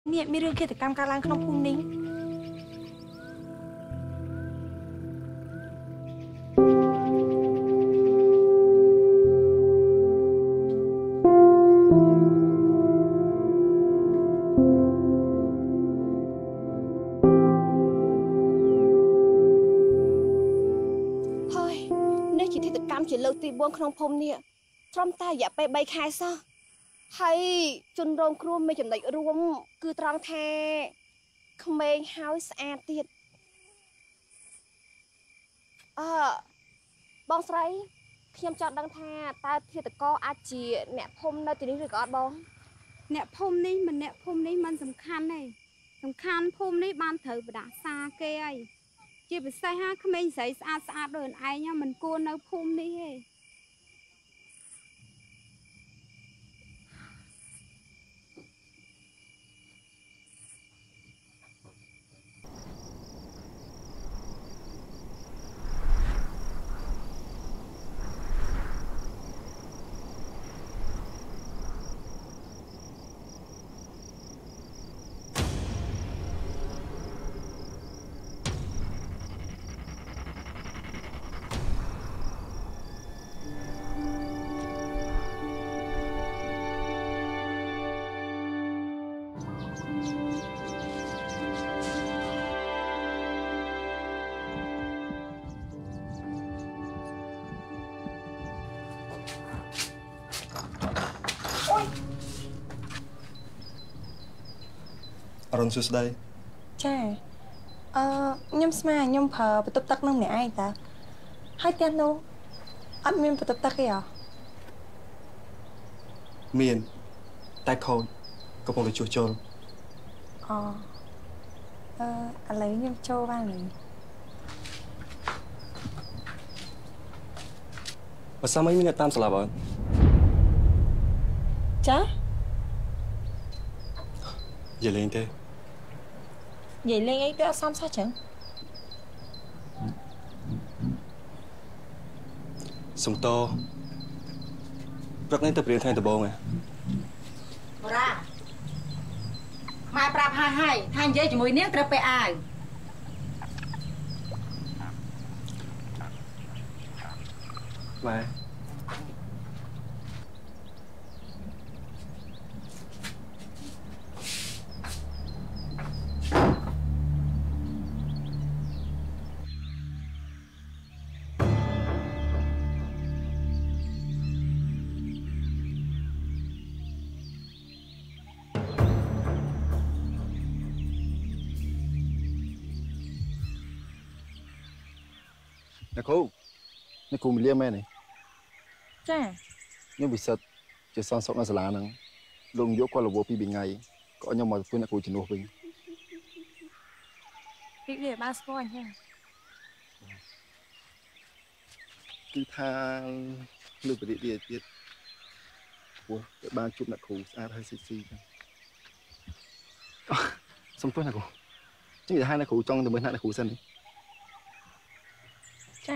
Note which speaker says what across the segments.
Speaker 1: เนี่ยมีเรื่องเกี่ยวกับการล้างขนมพุงนิ้ง
Speaker 2: chỉ lựcตีบวงขนมพรมเนี่ยทรมตาอย่าไปใบคายซะให้จนโรงครัวไม่จำได้รวมคือตรองแท้ขมเองเฮาส์อาติดบองไซเพียมจอดดังแท้ตาเทียตะก็อาจีเนี่ยพรมในตีนี้หรือกอดบอง
Speaker 3: เนี่ยพรมนี่มันเนี่ยพรมนี่มันสำคัญเลยสำคัญพรมนี่บ้านเธอประดาซาเกยจีบใส่ฮะขมิ้นใส่สะอาดเดินไอ้เนี่ยมันกวนเอาพรมนี่เฮ้
Speaker 4: อรุณสุดได้
Speaker 1: ใช่ยำสมาย่ำเผอประตูตักน้องเนี่ยไอ้ตาให้เตียนโนอัดมีประตูตักเหรอ
Speaker 4: มีนแต่เขาก็คงจะช่วยโจร
Speaker 1: อะไรยำโจบ้างเลย
Speaker 4: ภาษาไม่มีในตามสลับอ่ะ
Speaker 1: จ้ะ
Speaker 4: อย่าเล่นเต้
Speaker 1: vậy lên ấy đã xăm sao chẳng
Speaker 4: súng to rất nên tập luyện thay tập bò này
Speaker 5: ra mai prap hai thay giấy chỉ mùi nét trap ai
Speaker 4: mai
Speaker 6: นี่ครูมีเลี้ยงแม่นี่
Speaker 1: จ้ะ
Speaker 6: นี่วิสัทจะสอนสอนนักศึกษาหนังลงยกความระบบปีเป็นไงก็ยังมาพูดนักครูจะโน้ตเป็น
Speaker 1: พี่เรียนบ้านสปอยใช่
Speaker 6: คือทางเรื่องประเดี๋ยวโอ้บ้านชุบนักครูสะอาดให้ซีกันสมตัวนักครูจึงจะให้นักครูจ้องแต่เมื่อนักครูสั้นนี่
Speaker 1: จ้ะ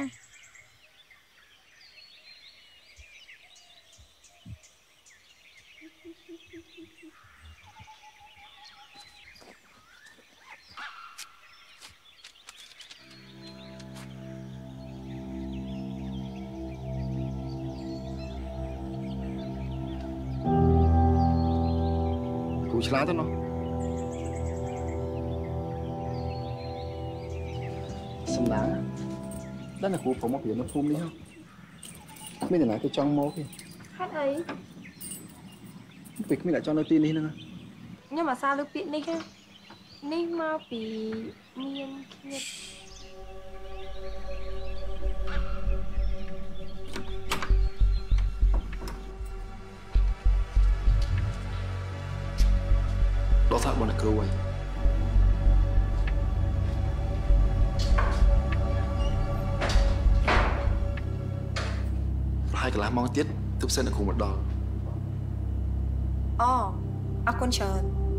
Speaker 6: ฉลาดตัวเนาะสำนักด้านนักครูผมมาเปลี่ยนน้ำพุ่มนี่ฮะไม่ได้ไหนตัวจ้องโม้พี่
Speaker 1: hát ấy
Speaker 6: ปิดไม่ได้จ้องน้ำตีนี่นะ
Speaker 1: nhưng mà sao được biết này haนี่มาปีเมียนเคียด
Speaker 6: đó thật bọn là cơ quay hai cái lá mong tiết thức sen ở cùng một đò
Speaker 1: con chờ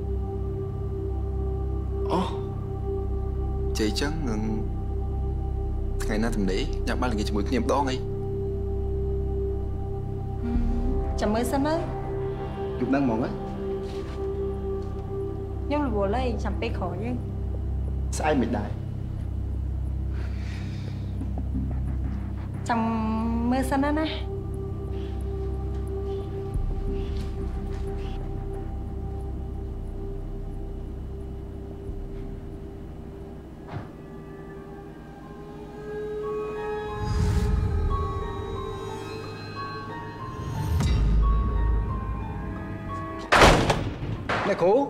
Speaker 6: chị chắc ngừng ngày nay thầm đấy nhạc ba là ngày chỉ mới niệm đó ngay
Speaker 1: chẳng mới sao mất
Speaker 6: dục đang mong ấy
Speaker 1: nhưng là bố lấy chẳng bê khó chứ
Speaker 6: sai mình đại
Speaker 1: chẳng mơ sân đó nè
Speaker 6: nè khổ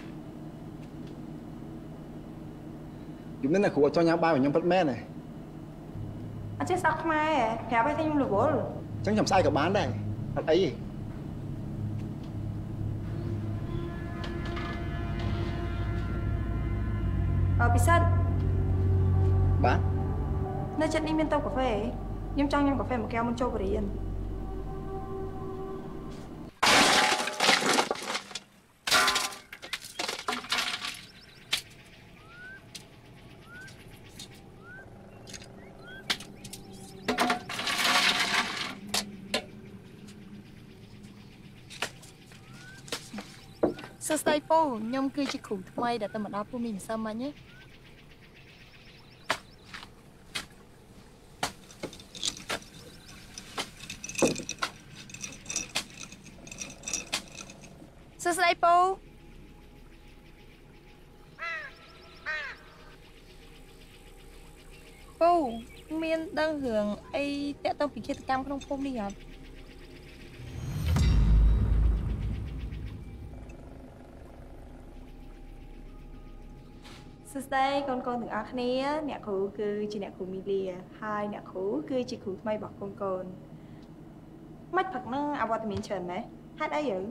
Speaker 6: chúng nên là khổ cho nhau ba và nhau bắt mẹ này
Speaker 1: anh chết sao mai à kéo bay thêm là bố rồi
Speaker 6: chẳng nhầm sai cả bán đây thật ấy
Speaker 1: bị sân
Speaker 6: bán
Speaker 1: nơi chất đi miên tàu cà phê nhưng trong nhâm cà phê một keo mình trâu vào đi ăn
Speaker 7: Sơ sài po, nhom cứ chỉ khủng thay để tao mà đáp của mình sao mà nhé. Sơ sài po. Po, miên đang hưởng ai tẹt tao bị kia cam không phôm đi hả?
Speaker 1: Sơ sài con từng ác nè, nè khổ cứ chỉ nè khổ mi lìa, hai nè khổ cứ chỉ khổ may bọc con. Mất thật nó à vào mình trần đấy, hát ấy vậy.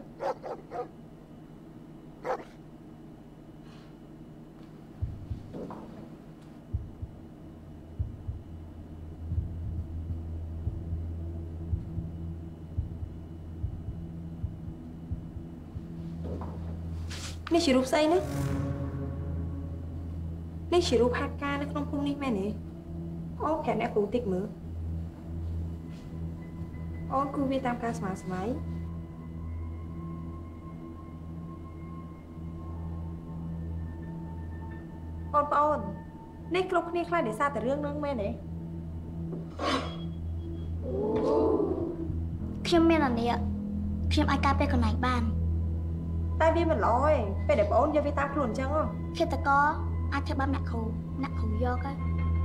Speaker 1: Nè chỉ rụp say nữa. Nè chỉ rụp hát ca nó không phun đi mẹ nè. Ô kẻ nè cũng tích mưa. Ô cứ vi tam ca smái. Ôn nè lúc nè khai để xa từ rương nương mẹ nè.
Speaker 8: ខ្ញុំមានអានេះខ្ញុំអាចការពារកន្លែងបាន
Speaker 1: តែវាមិនល្អទេពេលដែលបងអូនយកវាតាមខ្លួនអញ្ចឹង
Speaker 8: ឃាតករអាចធ្វើបាបអ្នកគ្រូយកហើយ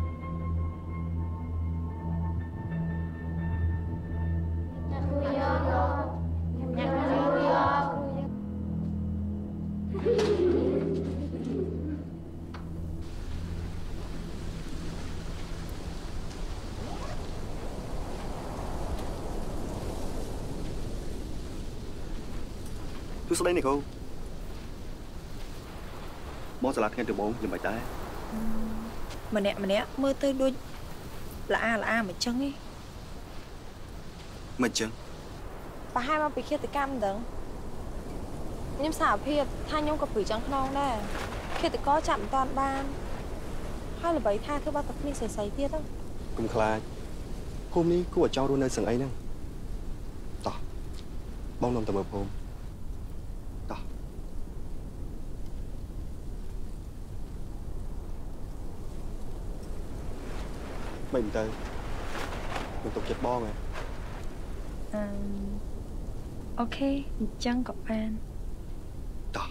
Speaker 4: Tôi sẽ đây này cô. Bố sẽ làm theo từ bố nhưng bài tay.
Speaker 1: Mà nè mơ tới đôi là mà chân ấy.
Speaker 4: Mình chân.
Speaker 1: Và hai mà bị kia tới cam đừng. Nhưng sao phiệt thay nhóm cặp bị trắng non đây. Khi tới có chạm toàn ban. Hay là bấy tha thứ ba tập ni sấy tiết không?
Speaker 4: Cùng khai. Hôm nay cô ở trong luôn nơi sừng ấy nè. Tỏ. Bông nông tầm hợp hôm. Tỏ. Mình tới. Mình tục chết bon à.
Speaker 1: Ok, chân cặp ban.
Speaker 4: Tỏ.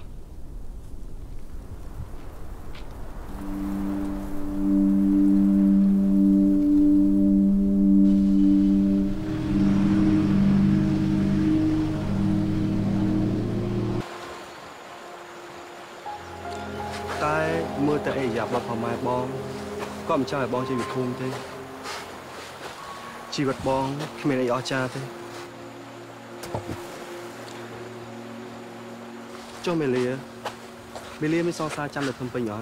Speaker 4: Tai mưa tại dạp lọt phòng mai bong. Có một chai bong chơi việc thun thế. Chỉ vật bong khi mình ở cha thế. Cho mẹ lia mới so xa chăm được thông tin nhỏ.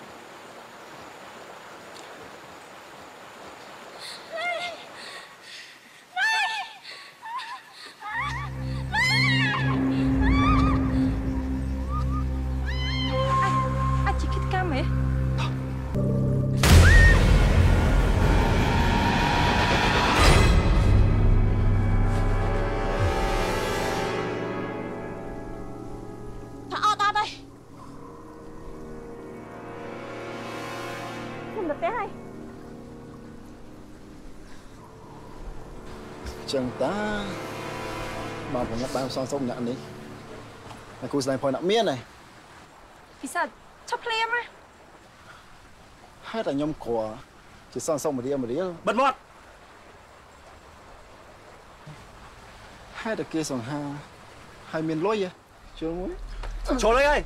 Speaker 1: Anh chỉ khít cam ấy.
Speaker 2: ខ្ញុំទៅផ្ទះហើយ
Speaker 6: ចឹងតាមកប្រញាប់បានសងសុំអ្នកនេះតែគូស្ដាយផយអ្នកមានហ៎
Speaker 1: ពិសាឈប់ភ្លាមណា
Speaker 6: ហេតុតែខ្ញុំគ្រាន់ជាសងសុំមួយរៀលបិទមាត់ហេតុតែគេសង្ហាហើយមានលុយជុលមួយជុលអីហើយ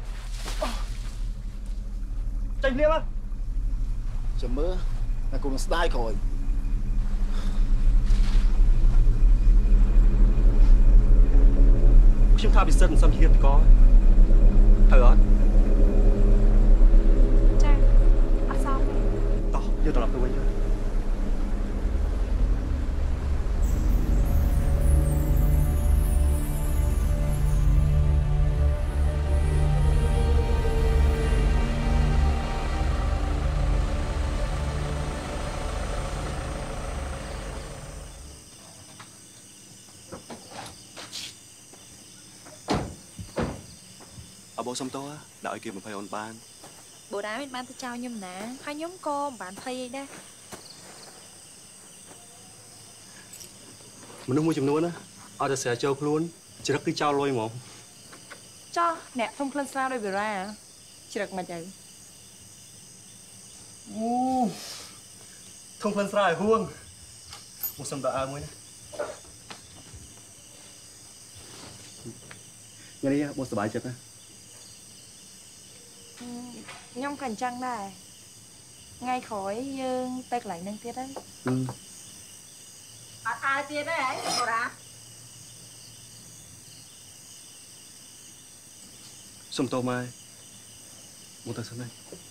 Speaker 6: ចេញភ្លាមមកចាំមើលតែគូនឹងស្ដាយក្រោយខ្ញុំថាពិសិដ្ឋមិនសមជាតកហើយអត់
Speaker 1: ចាអត់សមទេ
Speaker 6: តោះយកត្រឡប់ទៅវិញបោសុំតោដាក់ឲ្យគេ20អូនបាន
Speaker 1: បូរ៉ាមិនបានទៅចោលខ្ញុំណាហើយខ្ញុំក៏មិនបានភ័យអីដែរ
Speaker 4: មនុស្សមួយចំនួនណាអត់តែស្រាចូលខ្លួនជ្រឹកគឺចោលលុយហ្មង
Speaker 1: ចោះអ្នកធំក្លិនស្រាដោយបូរ៉ាជ្រឹកមិនទៅ
Speaker 4: អូធំក្លិនស្រាឲ្យហួងមកសុំតអើមួយណាថ្ងៃនេះបងសប្បាយចិត្តណា
Speaker 1: ខ្ញុំក៏អញ្ចឹងដែរថ្ងៃក្រោយយើងទៅកន្លែងនឹងទៀតហ្នឹង
Speaker 5: អត់អើទៀតទេហ៎បូរ៉ា
Speaker 4: សុំតោម៉ែមកទៅសិនហើយ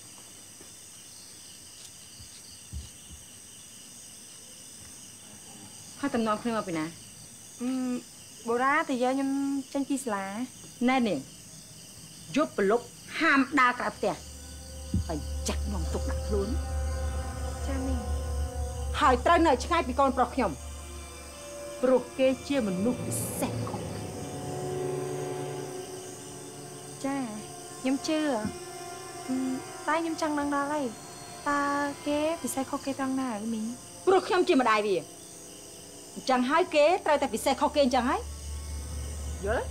Speaker 5: ហើយតំណងគ្នាមកពីណា
Speaker 1: បូរ៉ាតែយើងខ្ញុំចេញពីសាលា
Speaker 5: ណែនេះយប់ប្រឡប់ហាមដើរក្រៅផ្ទះហើយចាក់នំទុកដាក់ខ្លួន
Speaker 1: ចាមីង
Speaker 5: ហើយត្រូវនៅឆ្ងាយពីកូនប្រុសខ្ញុំព្រោះគេជាមនុស្សពិសេសខុស
Speaker 1: ចាខ្ញុំជឿតែខ្ញុំចង់ដឹងដល់ហើយតើគេពិសេសខុសគេត្រង់ណាមីង
Speaker 5: ព្រោះខ្ញុំជាម្ដាយវាអញ្ចឹងហើយគេត្រូវតែពិសេសខុសគេអញ្ចឹងហើយយល់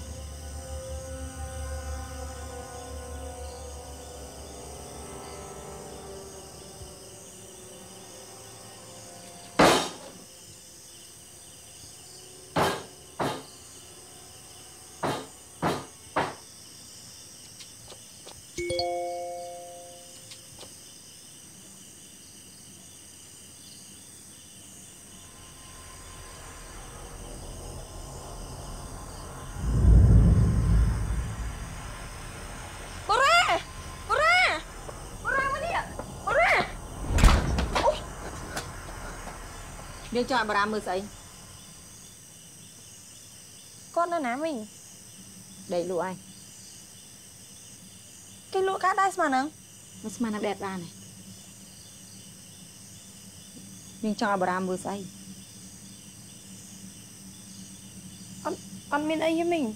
Speaker 5: យើងចង់ឲ្យបារាមមើលស្អី
Speaker 1: គាត់នៅណាមីង
Speaker 5: ដេកលក់ហើយ
Speaker 1: គេលក់កាដែរស្មានហ្នឹង
Speaker 5: មិនស្មាននឹងដេកបានទេយើងចង់ឲ្យបារាមមើលស្អី
Speaker 1: អត់មានអីទេមីង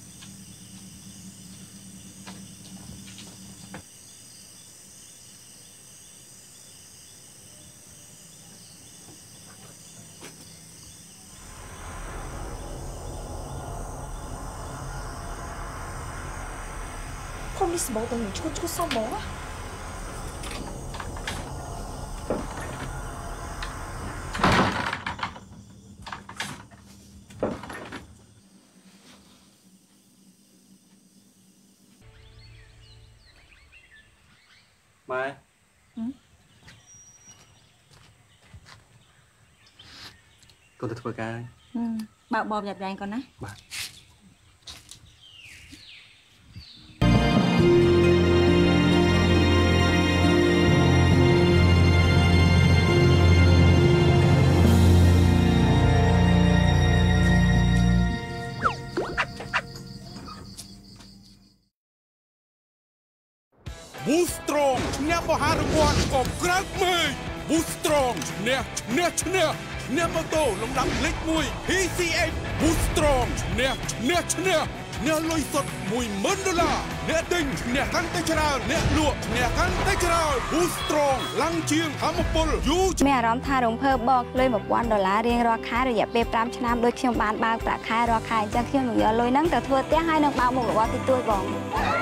Speaker 1: ខ្ញុំនេះស្បោតនឹងឈួតសំបងណា
Speaker 4: ម៉ែកូនទៅធ្វើការ
Speaker 5: បើកបបយ៉ាប់យ៉ែងកូនណា
Speaker 4: បាទ
Speaker 9: Boostrong ឈ្នះមហារង្វាន់ក៏ក្រើកមើល Boostrong ឈ្នះម៉ូតូលំដាប់លេខ1 PCX Boostrong ឈ្នះអ្នកលុយសុទ្ធ$10,000អ្នកទិញអ្នកកាន់តែច្រើនអ្នកលក់អ្នកកាន់តែច្រើន Boost Strong ឡើងជាងធម្មពលយូរ
Speaker 3: មានអារម្មណ៍ថារំភើបបកលុយ$1,000រៀងរាល់ខែរយៈពេល5ឆ្នាំដូចខ្ញុំបានបើកប្រាក់ខែរាល់ខែអញ្ចឹងខ្ញុំនឹងយកលុយហ្នឹងទៅធ្វើផ្ទះហើយនឹងបើកមុខរបរតិចតួចបង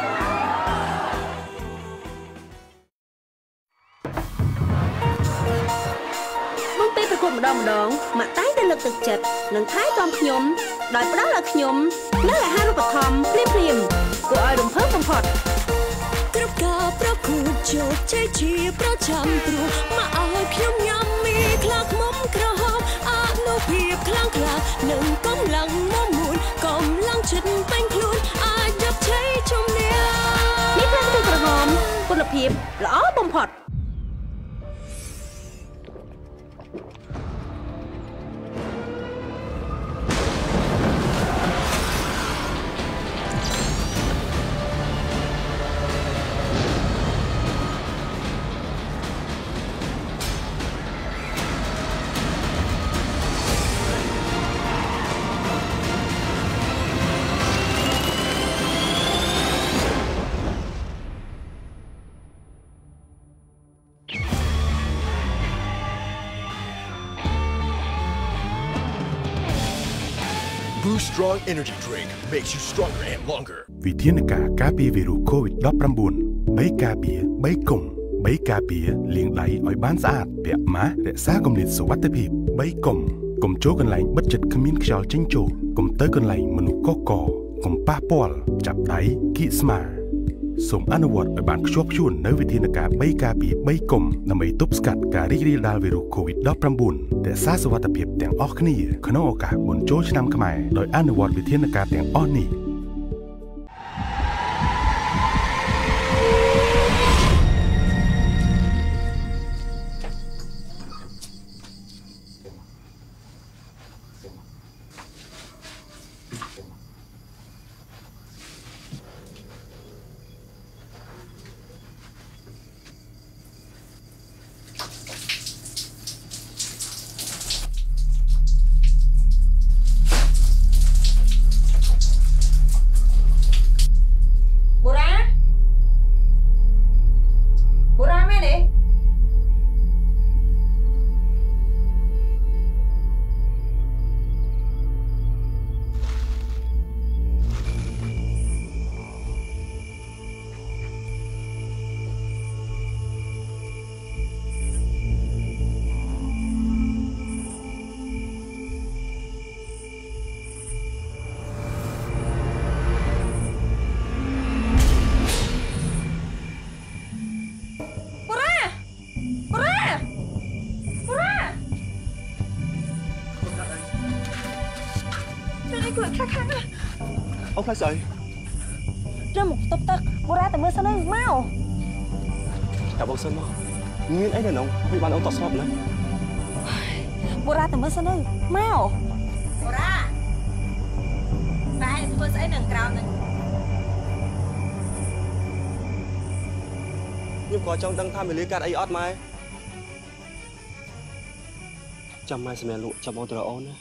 Speaker 10: ពេលប្រកួតម្ដងម៉ាក់តែងតែលើកទឹកចិត្តនិងថែទាំខ្ញុំដោយផ្ដល់ឲ្យខ្ញុំនូវអាហារូបត្ថម្ភភ្លាមៗគួរឲ្យរំភើបបំផុតគ្រប់ការប្រកួតជោគជ័យជាប្រចាំព្រោះមកឲ្យខ្ញុំញ៉ាំមីខ្លាខ្មុំក្រហមអនុភាពខ្លាំងក្លានិងកម្លាំងមកមួយកម្លាំងចិត្តពេញខ្លួនអាចយកជ័យជំនះនេះផ្លែខ្ទឹមក្រហមគុណភាពល្អបំផុត
Speaker 11: Boost Strong Energy Drink makes you stronger and longer
Speaker 12: វិធានការការពារវីរុស COVID-19 3ការពារ3កុំ3ការពារលាងដៃឲ្យបានស្អាតពាក់ម៉ាស់រក្សាគម្លាតសុវត្ថិភាព3កុំកុំចូលកន្លែងបិទជិតគ្មានខ្យល់ចេញចូលកុំទៅកន្លែងមនុស្សកកកុំប៉ះពាល់ចាប់ដៃគៀកស្មាសូមអនុវត្តឲ្យបានខ្ជាប់ខ្ជួននៅវិធានការ3ការពារ3កុំដើម្បីទប់ស្កាត់ការរីករាលដាលវីរុស COVID-19 រក្សាសុវត្ថិភាពទាំងអស់គ្នាក្នុងឱកាសបុណ្យចូលឆ្នាំខ្មែរដោយអនុវត្តវិធានការទាំងអស់នេះ
Speaker 4: អូខ្លាចស្អី
Speaker 1: រឹមមកតុបទឹកបូរ៉ាតែមើលសិនមក
Speaker 4: ចាប់បងសិនមកមានអីនៅក្នុងវាបានអូនតស្របណា
Speaker 1: បូរ៉ាតែមើលសិនមកបូរ៉ាតែធ្វើស្អីនៅក្រៅហ្នឹង
Speaker 4: ខ្ញុំក៏ចង់ដឹងថាមេលាកាត់អីអត់ម៉ែចាំម៉ែសម្រាប់លក់ចាំបងទៅរកអូនណា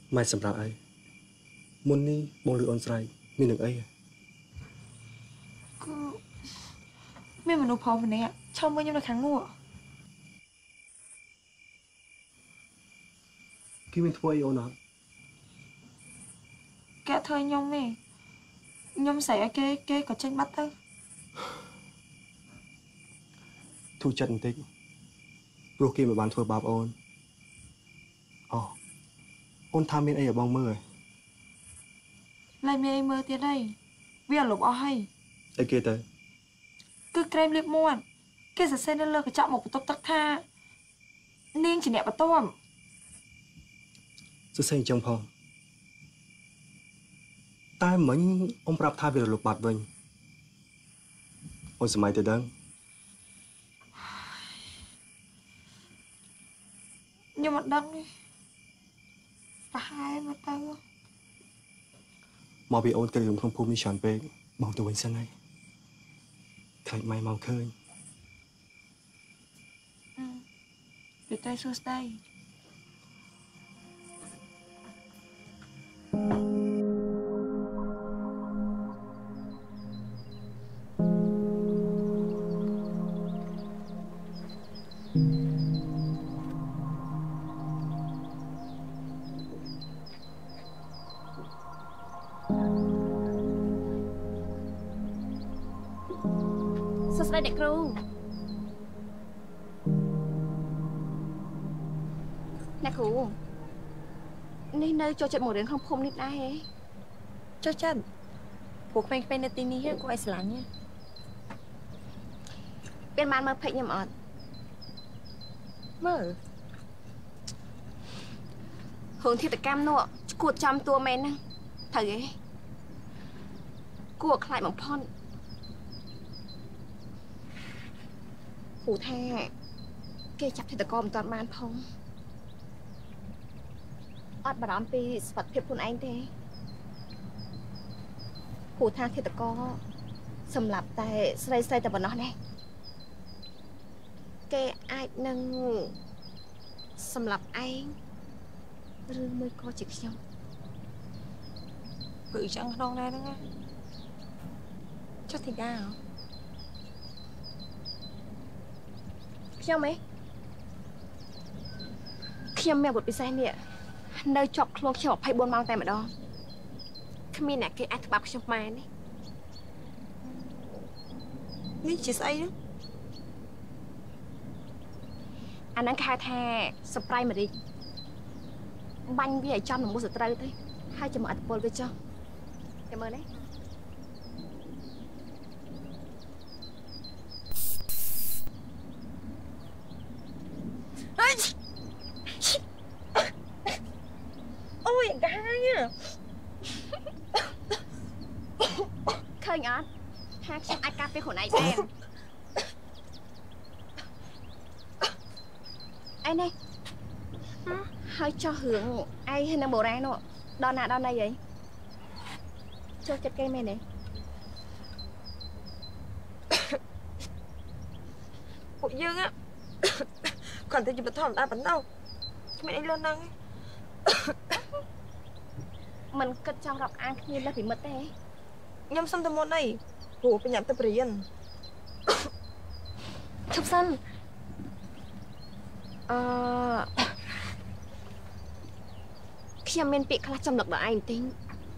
Speaker 4: ไม่สำหรับไอ้มุนนี่บงลือออนไซด์มีหนึ่งไอ้
Speaker 1: ก็ไม่มนุษย์พอมันเนี่ยชอบเมื่อยังในครั้งนู้น
Speaker 4: กี่เป็นทัวร์ไอโอนะ
Speaker 1: แกเธอยมไหมยมใส่แกก็เช็ดมัดเธอ
Speaker 4: ถูกจัดติ๊กโปรกีมาบานทัวร์บาปโอนอ๋อโอนทำเป็นไอ้อย่าบองมือ
Speaker 1: ไล่เมย์มือเตี้ยได้เวียหลบเอาให้
Speaker 4: ไอ้เกเตอ
Speaker 1: cứ krem liệp muôn cái giờ xe nên lơ cái chọn một cái tóc tắc tha nên chỉ nẹp vào tôm
Speaker 4: จะใส่จังพอตายเหมือนองปรับท่าเวลาหลบบัดเวงโอนสมัยเตดัง
Speaker 1: nhưng mà đăng đi cả hai mà tao
Speaker 4: มอบีโอนกระดุมของภูมิฉันเป็นมองตัวเองซะไงใครไม่มองเคย
Speaker 1: để tay xua tay
Speaker 2: đây đẹp cru nè cruนี่nơi cho trận một đến không không nít ai ấy
Speaker 1: cho trận cuộc mình bên tin đi hết của ai sẵn nhé
Speaker 2: bên man mơ phải nhầm ọt
Speaker 1: mơ
Speaker 2: hướng thì tự cam nọ cuột trăm tua men nè thầy ấy cuột lại bằng phon phụ tha kê chặt thì tự com toàn man phongอดบารมปีสวัสดิ์เพียบคุณไอ้เด้ผู้ทางเทตก็สำหรับแต่ใส่แต่บนนอนเนี่ยแกไอ้นึงสำหรับไอ้เรื่องมือก็จิกยง
Speaker 1: bự chẳng non ra đó nghe chắc thì ra hả
Speaker 2: sao mấy khi em mèo bột bị say nè nơi chọc luôn chọc hay buôn mang tay mà đó khi mình nè cái ăn bạc trong mai này
Speaker 1: ní chỉ say đó
Speaker 2: anh đang khai thề spray mà đi banh với trong là mua sợi trai thôi hai chấm ăn bột với cho cảm ơn đấy
Speaker 1: ôi cả hai nha
Speaker 2: khơi nhở hai chấm ai cà phê khổ này em anh này hơi cho hưởng ai hay là bồ ra nó đo nè đo này vậy cho chặt cây mày này
Speaker 1: Bộ Dương á còn tôi chỉ bật thòng ta bắn đâu mày đi lên nâng
Speaker 2: mình cất trong rọc ăn như là phải mất thế
Speaker 1: nhâm xong tao môn này ủa phải nhắm tao brian
Speaker 2: chụp sân khi mình bị khá trong lực là anh tính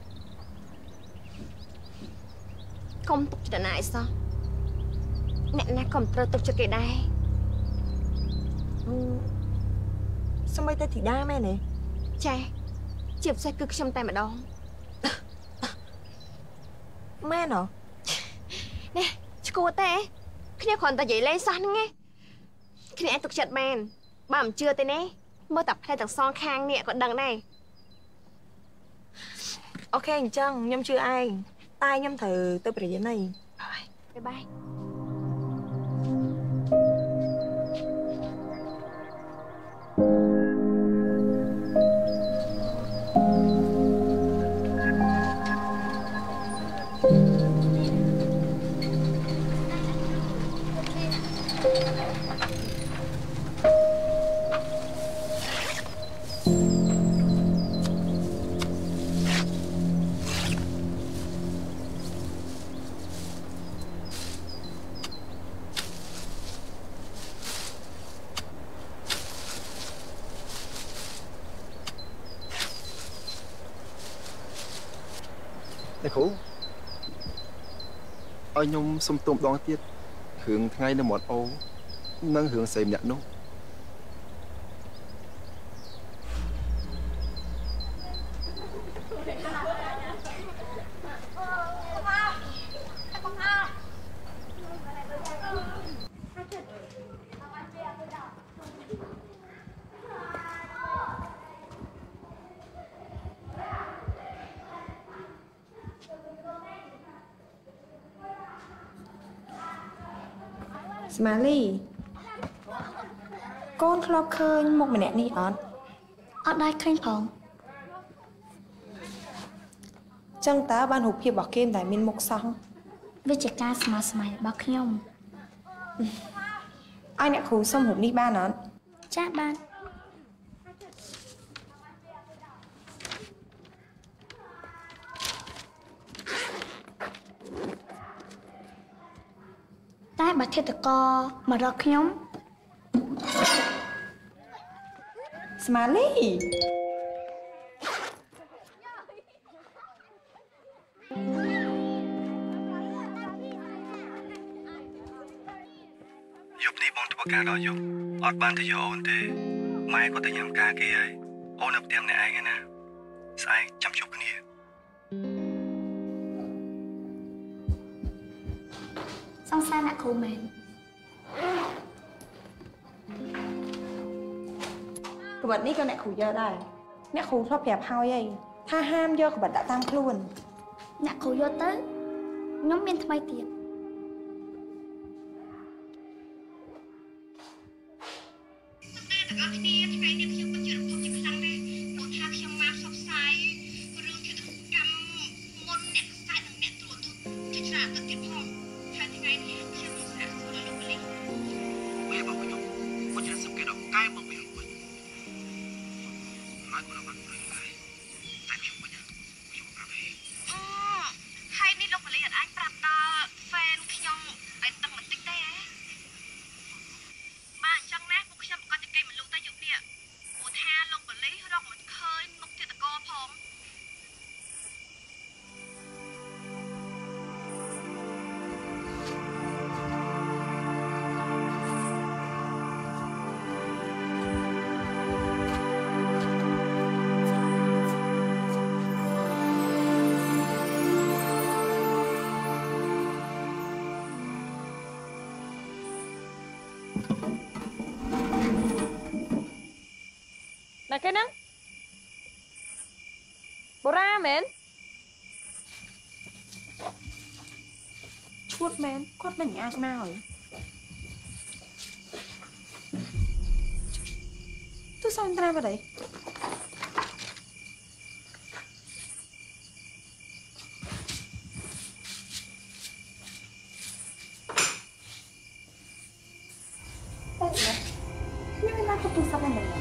Speaker 2: không tục cho lại sao nè nè còn tục cho cái đây
Speaker 1: sao mày tay thì đa mẹ này
Speaker 2: trai chụp xoay cực trong tay mà đó
Speaker 1: mẹ nó
Speaker 2: nè cô té khi nào còn ta dậy lên son nghe khi nào tục chặt màn bẩm chưa tên nè mơ tập hay tập son khang nè còn đằng này
Speaker 1: ok anh chăng nhâm chưa ai tai nhâm thử tôi bị này
Speaker 2: bye bye
Speaker 6: អ្នកគ្រូឲ្យខ្ញុំសុំទុំដងទៀតរឿងថ្ងៃនៅមាត់អូនិងរឿងស្រីម្នាក់នោះ
Speaker 1: ស្មាលីកូនធ្លាប់ឃើញមុខម្នាក់នេះអត់ដែរឃើញផងចឹងតើបានរូបភាពរបស់គេតែមានមុខសោះវាជាការស្មើស្មៃរបស់ខ្ញុំឲ្យអ្នកគ្រូសុំរូបនេះបានអត់ចាបានតែបើធិតកមករកខ្ញុំស្មាលី
Speaker 4: យប់នេះបងធ្វើការដល់យប់អត់បានទៅយកអូនទេម៉ែគាត់ទៅញ៉ាំការគេហើយអូននៅផ្ទះម្នាក់ឯងណាស្អែកចាំជួបគ្នា
Speaker 1: សង្សារអ្នកគ្រូមែនក្បិតនេះក៏អ្នកគ្រូយកដែរអ្នកគ្រូធ្លាប់ប្រាប់ហើយថាហាមយកក្បិតដាក់តាមខ្លួនអ្នកគ្រូយកទៅខ្ញុំមានថ្មីទៀតណាគេហ្នឹងបូរ៉ាមែនឈួតមែនគាត់មិនអាចមកហើយទូសំត្រាបដៃខ្ញុំមិនមកទូសំហ្នឹង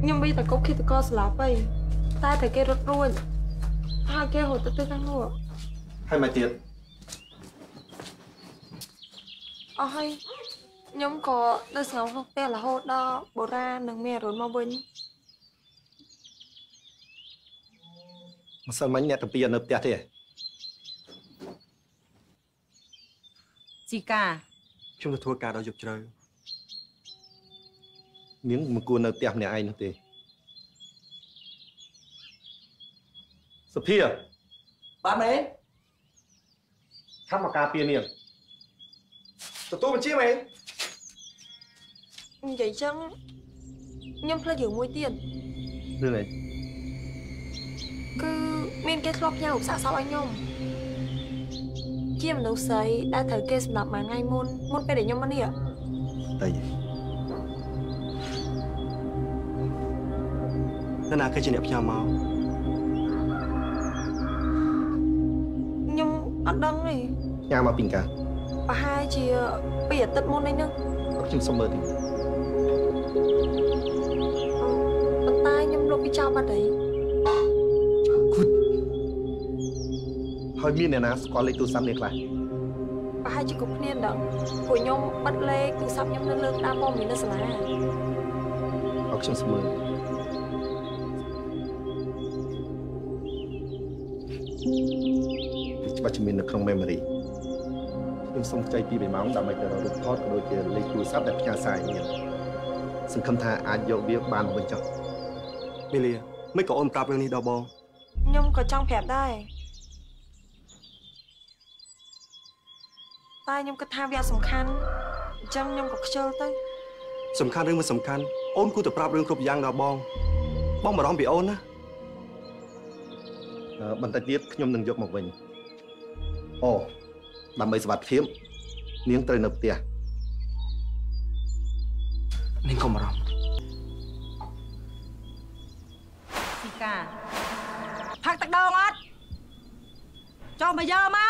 Speaker 1: ខ្ញុំវិតែគប់ឃាតករស្លាប់ហើយតែតែគេរត់រួចហើយគេហត់ទៅខាងនោះ
Speaker 4: ហើយមកទៀត
Speaker 1: អស់ហើយខ្ញុំក៏នៅស្ងោក្នុងផ្ទះរហូតដល់បូរ៉ានិងមានរុនមកវិញ
Speaker 4: ម្សិលមិញអ្នកតាពីនៅផ្ទះទេ
Speaker 5: ស៊ីកា
Speaker 4: ខ្ញុំទៅធ្វើការដល់យប់ជ្រៅ
Speaker 6: នាងមិនគួរនៅផ្ទះម្នាក់ឯងនោះទេសុភា
Speaker 4: បាទមែនថាមកការពារនាងទទួលបញ្ជាមែន
Speaker 1: និយាយចឹងខ្ញុំភ្លេចរឿងមួយទៀត
Speaker 6: រឿងអី
Speaker 1: គឺមានគេធ្លាប់ផ្ញើឧបសគ្គសោកឲ្យខ្ញុំជាមនុស្សស្រីដែលត្រូវគេសម្លាប់មួយថ្ងៃមុនពេលដែលខ្ញុំមកនេះ
Speaker 6: តែ
Speaker 4: នរណាគឺជាអ្នកផ្ញើមក
Speaker 1: ខ្ញុំអត់ដឹងទេ
Speaker 6: ញ៉ាំមកពីកា
Speaker 1: ប្រហែលជាពីអាទិត្យមុននេះហ្នឹង
Speaker 6: ខ្ញុំសុំមើលទី
Speaker 1: ប៉ុន្តែខ្ញុំលុបពីចោលបាត់ហើយ
Speaker 6: ហើយមានអ្នកណាស្គាល់លេខទូរស័ព្ទនេះខ្លះ
Speaker 1: ប្រហែលជាគ្រប់គ្នាដឹងព្រោះខ្ញុំបិទលេខទូរស័ព្ទខ្ញុំនៅលើក្តារព័ត៌មាននៅសាលា
Speaker 6: អរខ្ញុំសុំមើលច្បាស់ជាមាននៅក្នុង memory ខ្ញុំសូមខ្ចីពី3ម៉ោងដើម្បីទៅរករូបថតក៏ដូចជាលេខទូរស័ព្ទដែលផ្ញើសារឲ្យនាងសង្ឃឹមថាអាចយកវាបានវិញចុះ
Speaker 4: មីលីមិនក៏អូនប្រាប់រឿងនេះដល់បង
Speaker 1: ខ្ញុំក៏ចង់ប្រាប់ដែរតែខ្ញុំគិតថាវាសំខាន់អញ្ចឹងខ្ញុំក៏ខ្ជិលទៅ
Speaker 4: សំខាន់ឬមិនសំខាន់អូនគួរតែប្រាប់រឿងគ្រប់យ៉ាងដល់បងបារម្ភពីអូនណា
Speaker 6: បន្តិចទៀតខ្ញុំនឹងយកមកវិញអូដើម្បីសុវត្ថិភាពនាងត្រូវនៅផ្ទះ
Speaker 4: នាងកុំបារម្ភ
Speaker 5: ស៊ីកាផឹកទឹកដងអត់ចូលមកយកមក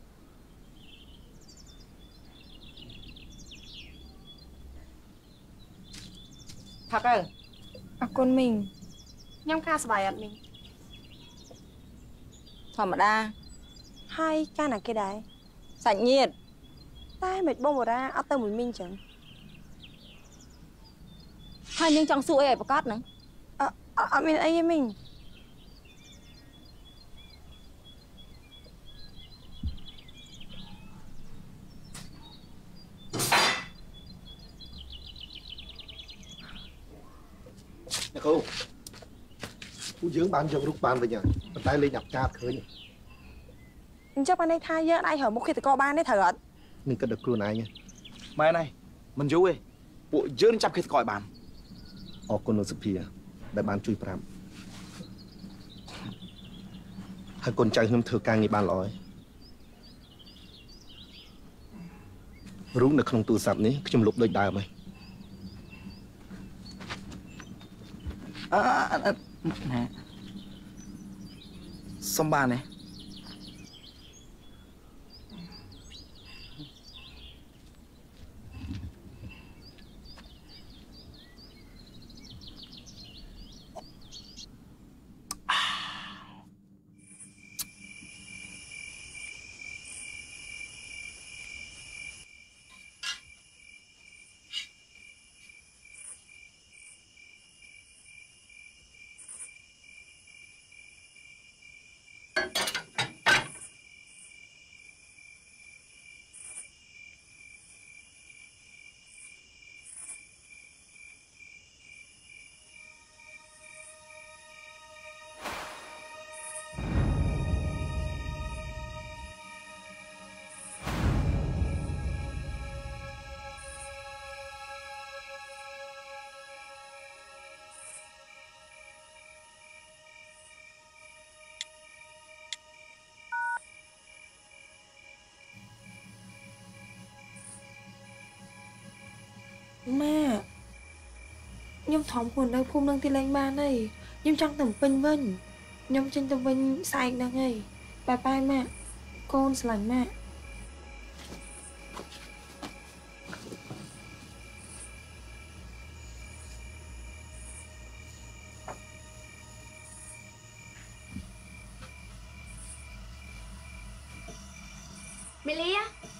Speaker 5: ផឹកទៅ
Speaker 1: អរគុណមីងខ្ញុំការសប្បាយអត់មីង
Speaker 5: ធម្មតា
Speaker 1: ហើយការណាគេដែរ
Speaker 5: សាច់ញាតិ
Speaker 1: តែមិនបងបូរ៉ាអត់ទៅមួយមីងចឹង
Speaker 5: ហើយនាងចង់សួរអីឲ្យប្រកាសហ្នឹង
Speaker 1: អត់មានអីទេមីង
Speaker 6: អ្នកគ្រូពួកយើងបានយករូបបានវិញហើយប៉ុន្តែលេខអាប់កាតឃើញ
Speaker 1: អញ្ចឹងបានន័យថាយើងអាចរកមុខឃាតករបានទេត្រូវអត់
Speaker 6: នឹងគិតដល់ខ្លួនឯង
Speaker 13: មែនហើយមិនយូរទេពួកយើងចាប់ឃាតករឲ្យបាន
Speaker 6: អរគុណលោកសុភាដែលបានជួយប្រាប់ហើយកូនចៅខ្ញុំធ្វើការងារបានល្អហើយរូបនៅក្នុងទូរស័ព្ទនេះខ្ញុំលុបដូចដើមហើយ
Speaker 13: ណាសុំបានទេ
Speaker 1: ម៉ាខ្ញុំធំខ្លួននៅភូមិនឹងទីលេងបានហើយខ្ញុំចង់ទៅពេញវិញខ្ញុំចេញទៅវិញស្អែកហ្នឹងហើយបាយម៉ាក់កូនស្រឡាញ់ម៉ាក់
Speaker 2: មីលី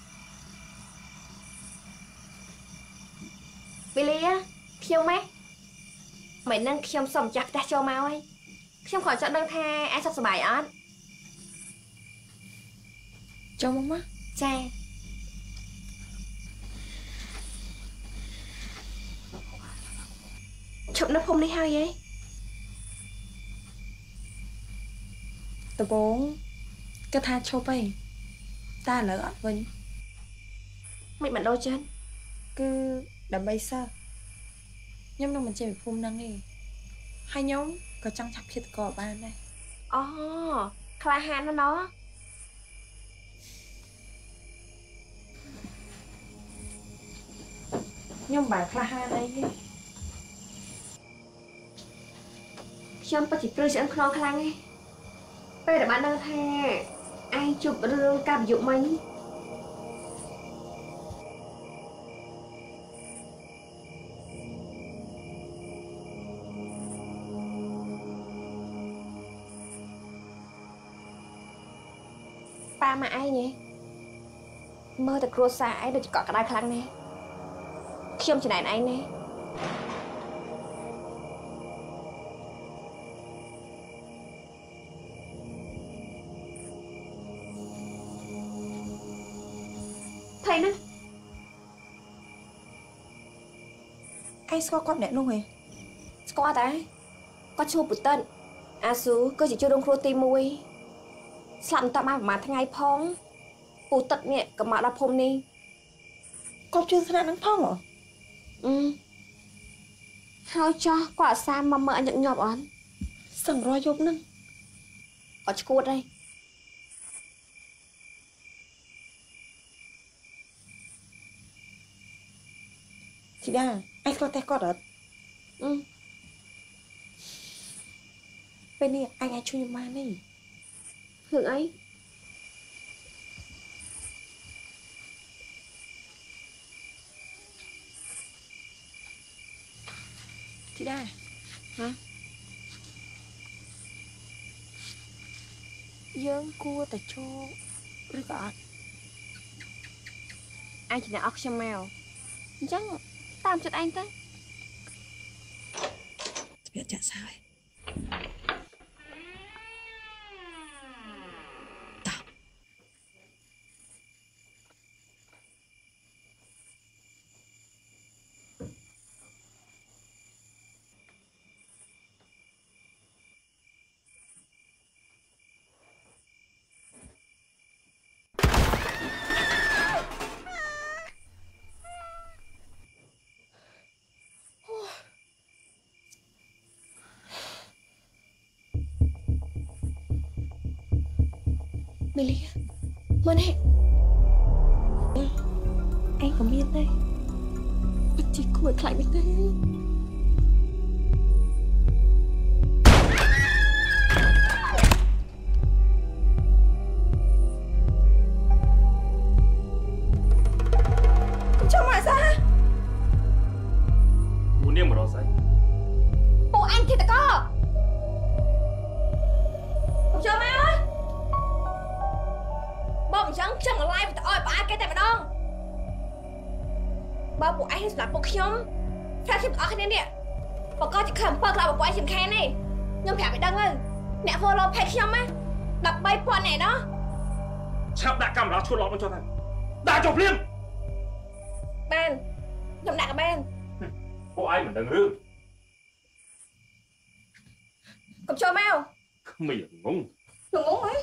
Speaker 2: ខ្ញុំម៉េចមិននឹងខ្ញុំសុំចាស់ផ្ទះចូលមកហើយខ្ញុំគ្រាន់ចង់ដឹងថាឯងសុខសប្បាយអត់
Speaker 1: ចូលមកមក
Speaker 2: ចាឈប់នៅភូមិនេះហើយហ៎
Speaker 1: ដំបងគេថាឈប់ហីតែឥឡូវអត់វិញ
Speaker 2: មិនបានដូចចឹង
Speaker 1: គឺដើម្បីសើខ្ញុំនឹងមិនចេះពីភូមិហ្នឹងទេហើយខ្ញុំក៏ចង់ចាប់ឃាតករបានដែរ
Speaker 2: អូក្លាហានណាស់ណោះ
Speaker 1: ខ្ញុំបានក្លាហានអីទេ
Speaker 2: ខ្ញុំពិតជាព្រឺឆ្អឹងខ្នងខ្លាំងទេពេលដែលបានដឹងថាឯងជួបរឿងការប្រយុទ្ធមិញប៉ាម៉ាក់ឯងមើលតែគ្រួសារឯងដូចកក់ក្ដៅខ្លាំងណាស់ខ្ញុំចំណែនឯងណាថៃណា
Speaker 1: ឯងស្គាល់គាត់អ្នកនោះហ៎
Speaker 2: ស្គាល់តែគាត់ឈ្មោះពុតិនអាស៊ូគឺជាជនរងគ្រោះទី1ស្លាប់តាបានប្រហែលថ្ងៃផងពូទឹកនេះក៏មកដល់ភូមិនេះ
Speaker 1: គាត់ជួយស្នាក់នឹងផងហ៎
Speaker 2: ហើយចោះគាត់អាសាមកមើលអញញឹកញាប់អត់
Speaker 1: សឹងរយយប់ហ្នឹង
Speaker 2: អត់ឈួតទេ
Speaker 1: ជីដាឯងស្គាល់តែគាត់អត់ពេលនេះអញអាចជួយខ្ញុំបានទេ
Speaker 2: រឿងអី
Speaker 1: ជីដា
Speaker 2: ហ៎
Speaker 1: យើងគួរតែចូលឬក៏អត់
Speaker 2: អញជំនះអស់ខ្ញុំមកអញ្ចឹងតាមចិត្តឯងទៅ
Speaker 1: វាចាក់សើយ
Speaker 2: មីលីមើលនេះ
Speaker 1: ឯងក៏មានដែរពិតជាគួរខ្លាចមែនទេ
Speaker 2: ចាំមកសា
Speaker 13: មូនាងមករកស្អី
Speaker 2: ពួកអញគេតកចូលមកអើយបងអញ្ចឹងខ្ញុំឡាយទៅអោយប្អាគេតែម្ដងបើពួកឯងស្លាប់ពួកខ្ញុំស្រាប់ខ្ញុំអស់គ្នានេះបកកជាខំបើក្លាប់ពួកឯងខ្ញុំខាននេះខ្ញុំប្រាប់ឲ្យដឹងទៅអ្នក follow page ខ្ញុំណា13,000នេះណោះ
Speaker 13: ឆាប់ដាក់កាមេរ៉ាឈួតឡប់មកចុះទៅដាក់ចុះភ្លាម
Speaker 2: បានខ្ញុំដាក់ក៏បាន
Speaker 13: ពួកឯងមិនដឹងរឿង
Speaker 2: កុំចូលមក
Speaker 13: គ្មានងង
Speaker 2: ហីងងអី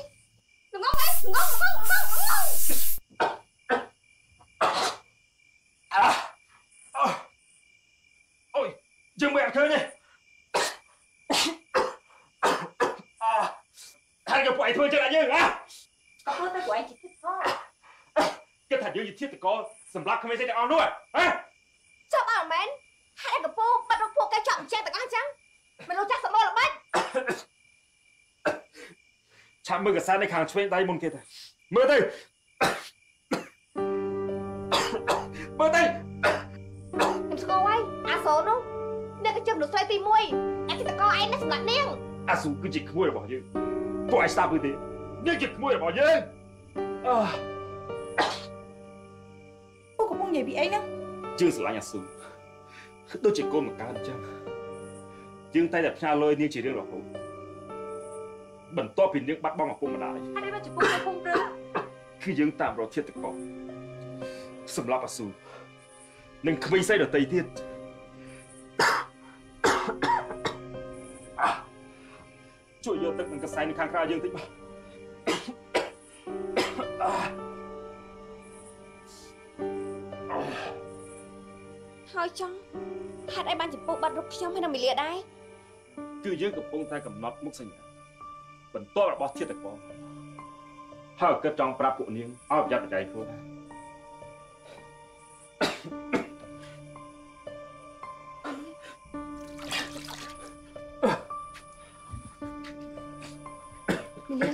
Speaker 13: អូយយើងមិនអត់ឃើញទេហើយក៏ពួកឯងធ្វើចឹងអត់យើងហ៎
Speaker 2: ក៏ធ្វើតែពួកឯងជាទៀតផង
Speaker 13: គេថាយើងជាទៀតកសម្រាប់ក្មេងស្រីទាំងអស់នោះហ៎
Speaker 2: ចុះអត់មែនហើយកពូបាត់រកពួកគេចង់ចេះទាំងអស់ចឹងមិនรู้จักសមរល្បិច
Speaker 13: ឆាប់មើលកសាននៅខាងឆ្វេងដៃមុនគេទៅមើលទៅមើលទៅ
Speaker 2: ខ្ញុំស្គាល់ហើយអាសូននោះអ្នកក៏ជឹកលោកស្រីទី1អាគិតកឯងណាសម្រាប់នាង
Speaker 13: អាស៊ូគឺជាក្មួយរបស់យើងពួកឯងស្ដាប់ឬទេយើងជាក្មួយរបស់យើង
Speaker 7: និយាយពីអីហ្នឹង
Speaker 13: យើងស្រឡាញ់អាស៊ូដូចជាកូនមកកើតអញ្ចឹងយើងតែផ្ញើលុយនាងជារៀងរហូតបន្ទាប់ពីនាងបាត់បង់ឪពុកម្ដាយ
Speaker 7: ហើយបានចំពោះឪពុកម្ដាយ
Speaker 13: គឺយើងតាមរកធាតុកោសម្រាប់អាស៊ូនិងក្មេងស្រីដទៃទៀតជួយយកទឹកនឹងកសែងនៅខាងក្រៅយើងតិចបាទ
Speaker 2: ហើយចង់ហេតុអីបានចំពោះបាត់រូបខ្ញុំហើយនឹងមីលាដែរ
Speaker 13: គឺយើងកំពុងតែកំណត់មុខសញ្ញាបន្ទាប់របស់ធាតុកោហើយគិតចង់ប្រាប់ពួកនាងឲ្យប្រយ័ត្នប្រយែងខ្លួនដែរ
Speaker 2: មីលា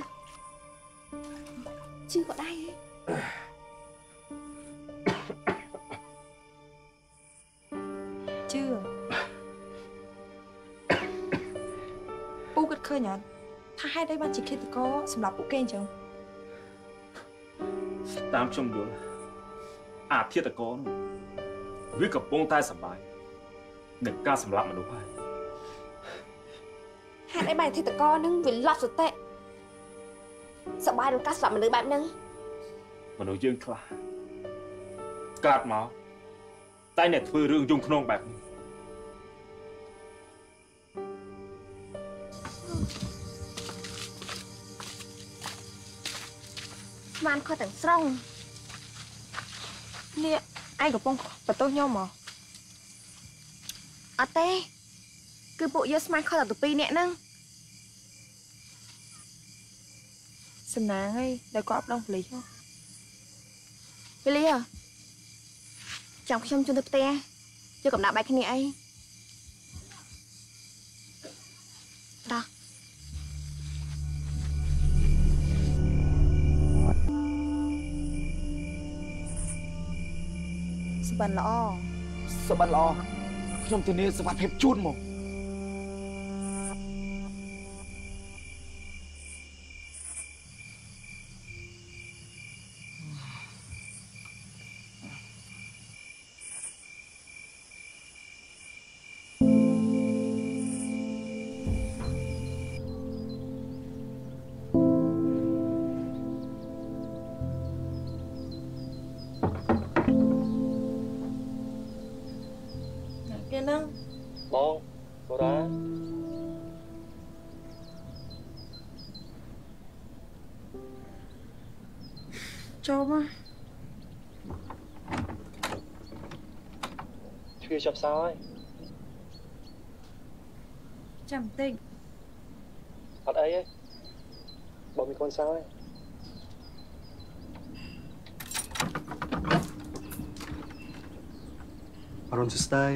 Speaker 2: ជឿក៏ដែរ
Speaker 7: ជឿពូគិតឃើញអត់ថាហេតុអីបានជាឃាតករសម្រាប់ពួកគេអញ្ចឹង
Speaker 13: តាមខ្ញុំយល់អាធាតុកោនោះវាកំពុងតែសប្បាយនឹងការសម្លាប់មនុស្សហើយ
Speaker 2: ហេតុអីបានធាតុកោនឹងវាលត់សតិសប្បាយនឹងការស្លាប់មនុស្សបែបហ្នឹង
Speaker 13: មនុស្សយើងខ្លះកើតមកតែអ្នកធ្វើរឿងយំខ្នងបែបនេះ
Speaker 2: បានខុសទាំងស្រុង
Speaker 7: នេះឯងកំពុងបន្ទោសខ្ញុំហ៎
Speaker 2: អត់ទេគឺពួកយើងស្មានខុសតែពី2នាក់ហ្នឹង
Speaker 7: សំណាងហើយដែលគាត់អត់ដឹងប៉ូលីស
Speaker 2: មីលាចាំខ្ញុំជូនទៅផ្ទះយកកំដៅបែកគ្នាអីតោះ
Speaker 7: សបិនល្អ
Speaker 14: សបិនល្អខ្ញុំធានាសុវត្ថិភាពជូនមក
Speaker 7: គេហ្នឹង
Speaker 4: បងបូរ៉ា
Speaker 7: ចូលមក
Speaker 4: ទ្វារចាប់សោហើយ
Speaker 7: ចាំបន្តិច
Speaker 4: អត់អីទេបងមានកូនសោហើយអរុនសួស្ដី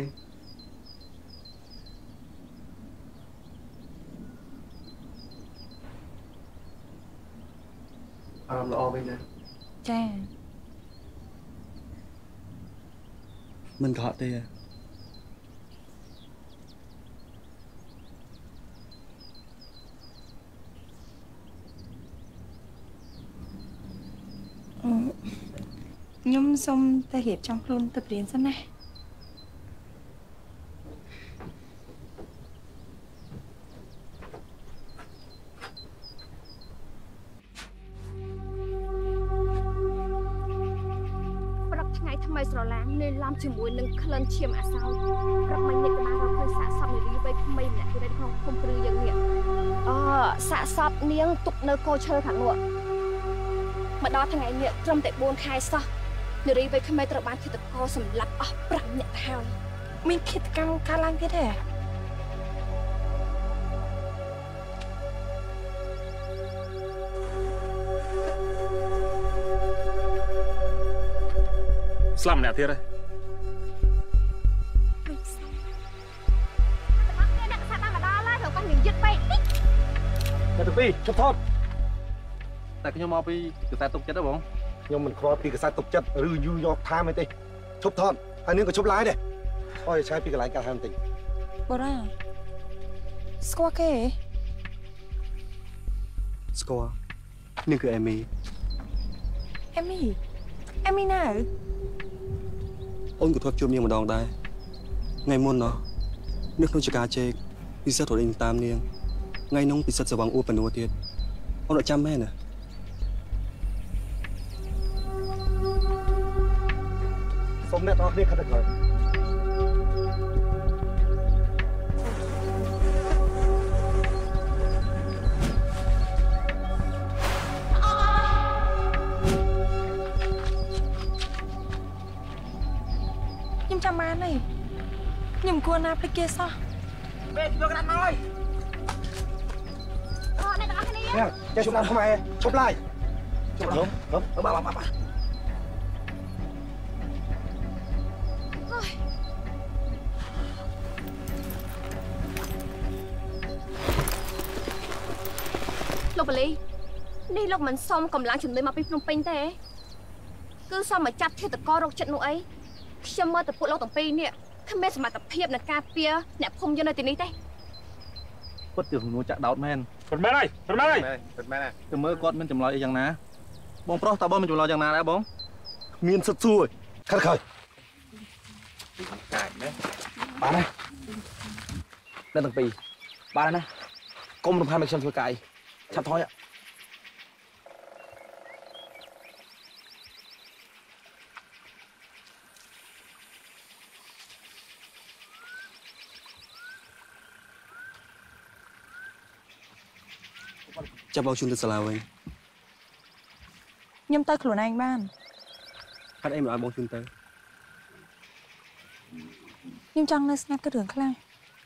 Speaker 4: អារម្មណ៍ល្អវិញណា
Speaker 7: ចា
Speaker 4: មិនកុហកទេ
Speaker 7: ខ្ញុំសុំតែរៀបចំខ្លួនទៅព្រៀនសិនណា
Speaker 2: ព្រឹកថ្ងៃថ្មីស្រឡាងលាយឡំជាមួយនឹងក្លិនឈាមអាសោចព្រឹកមិញនេះក៏បានរកឃើញសាកសពនារីវ័យក្មេងម្នាក់ទៀតនៅក្នុងភូមិព្រឺយើងនេះសាកសពនាងទុកនៅកោឈើខាងនោះមកដល់ថ្ងៃនេះត្រឹមតែ4ខែសោះនារីវ័យក្មេងត្រូវបានឃាតករសម្លាប់អស់5នាក់ទៅហើយមានឃាតកម្មកើតឡើងទៀតទេ
Speaker 13: ស្លាប់ម្នាក់ទៀតហើយ
Speaker 2: អ្នកសាប់បានមកដល់ហើយត្រូវគាត់និយាយពេកតិច
Speaker 14: អ្នកទាំងពីរជប់ថតតែខ្ញុំមកពីកសែតទុកចិត្តទេបង
Speaker 6: ខ្ញុំមិនខ្វល់ពីកសែតទុកចិត្តឬយូរយកថាមិនទេជប់ថតហើយនាងក៏ជប់ឡាយដែរអោយឆាយពីកន្លែងកាត់ហាមតិច
Speaker 7: បូរ៉ាស្គាល់គេ
Speaker 4: ស្គាល់នេះគឺអេមី
Speaker 7: អេមីណា
Speaker 4: អូនក៏ធ្លាប់ជួបនាងម្ដងដែរថ្ងៃមុនណោះនៅក្នុងចការជែកពិសេសរត់តាមនាងថ្ងៃនោះពិសិដ្ឋសវងអួបបនួទៀតអូនអត់ចាំមែនណាសូមអ្នកទាំងអស់គ្នាខិតទៅក្រោយ
Speaker 1: ខ្ញុំចាំបានហើយខ្ញុំគួរណាភ្លេចគេសោះពេលយកក្តារមកហើយ
Speaker 2: អ្នកទាំងអស់គ្នា
Speaker 4: ចេះជុំតាមខ្មែរជប់ឡាយជប់ឡំបាទ
Speaker 2: លោកប៉ូលីសនេះលោកមិនសុំកម្លាំងជំនួយមកពីភ្នំពេញទេគឺសុំមកចាប់ឃាតកររោគចិត្តនោះអីខ្ញុំមើលទៅពួកលោកទាំងពីរនេះគ្មានសមត្ថភាពในការពារអ្នកភូមិយើងនៅទីនេះទេ
Speaker 14: ពិតជាសំណួរចាក់ដោតមែន
Speaker 13: ពិតមែនហើយពិតមែនហើយ
Speaker 14: ពិតមែនហើយទៅមើលគាត់មានចម្លើយអីយ៉ាងណាបងប្រុសតើបងមានចម្លើយយ៉ាងណាដែរបង
Speaker 4: មានសិទ្ធិសួរខិតខើ
Speaker 14: កាយមែន
Speaker 4: បានហើយដល់ទាំងពីរបានហើយណាកុំរំខានមកខ្ញុំធ្វើកាយឆាប់ថយចាប់បងជូនទៅសាលាវិញ
Speaker 1: ខ្ញុំទៅខ្លួនឯងបាន
Speaker 4: ហេតុអីមិនឲ្យបងជូនទៅ
Speaker 1: ខ្ញុំចង់នៅស្ងាត់ទៅរឿងខ្លះ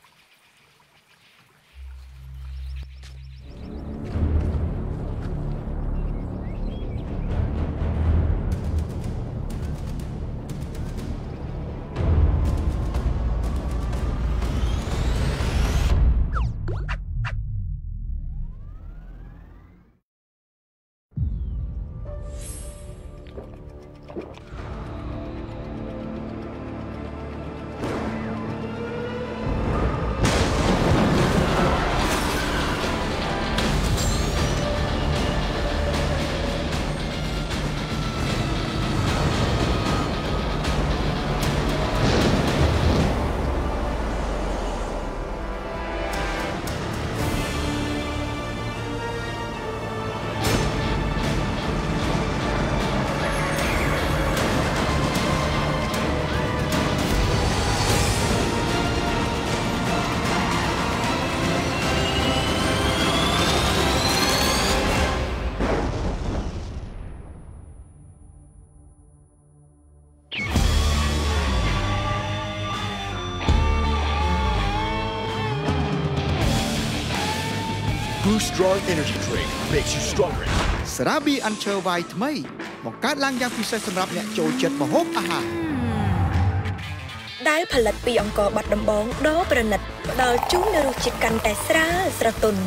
Speaker 11: Boost Strong Energy Drink makes you stronger.
Speaker 15: ស្រាប៊ីអាន់ឆើវ៉ៃថ្មីបង្កើតឡើងយ៉ាងពិសេសសម្រាប់អ្នកចូលចិត្តម្ហូបអាហារ
Speaker 10: ដែលផលិតពីអង្ករបាត់ដំបងដ៏ប្រណិតផ្ដល់ជូននូវរសជាតិកាន់តែស្រាលស្រទន់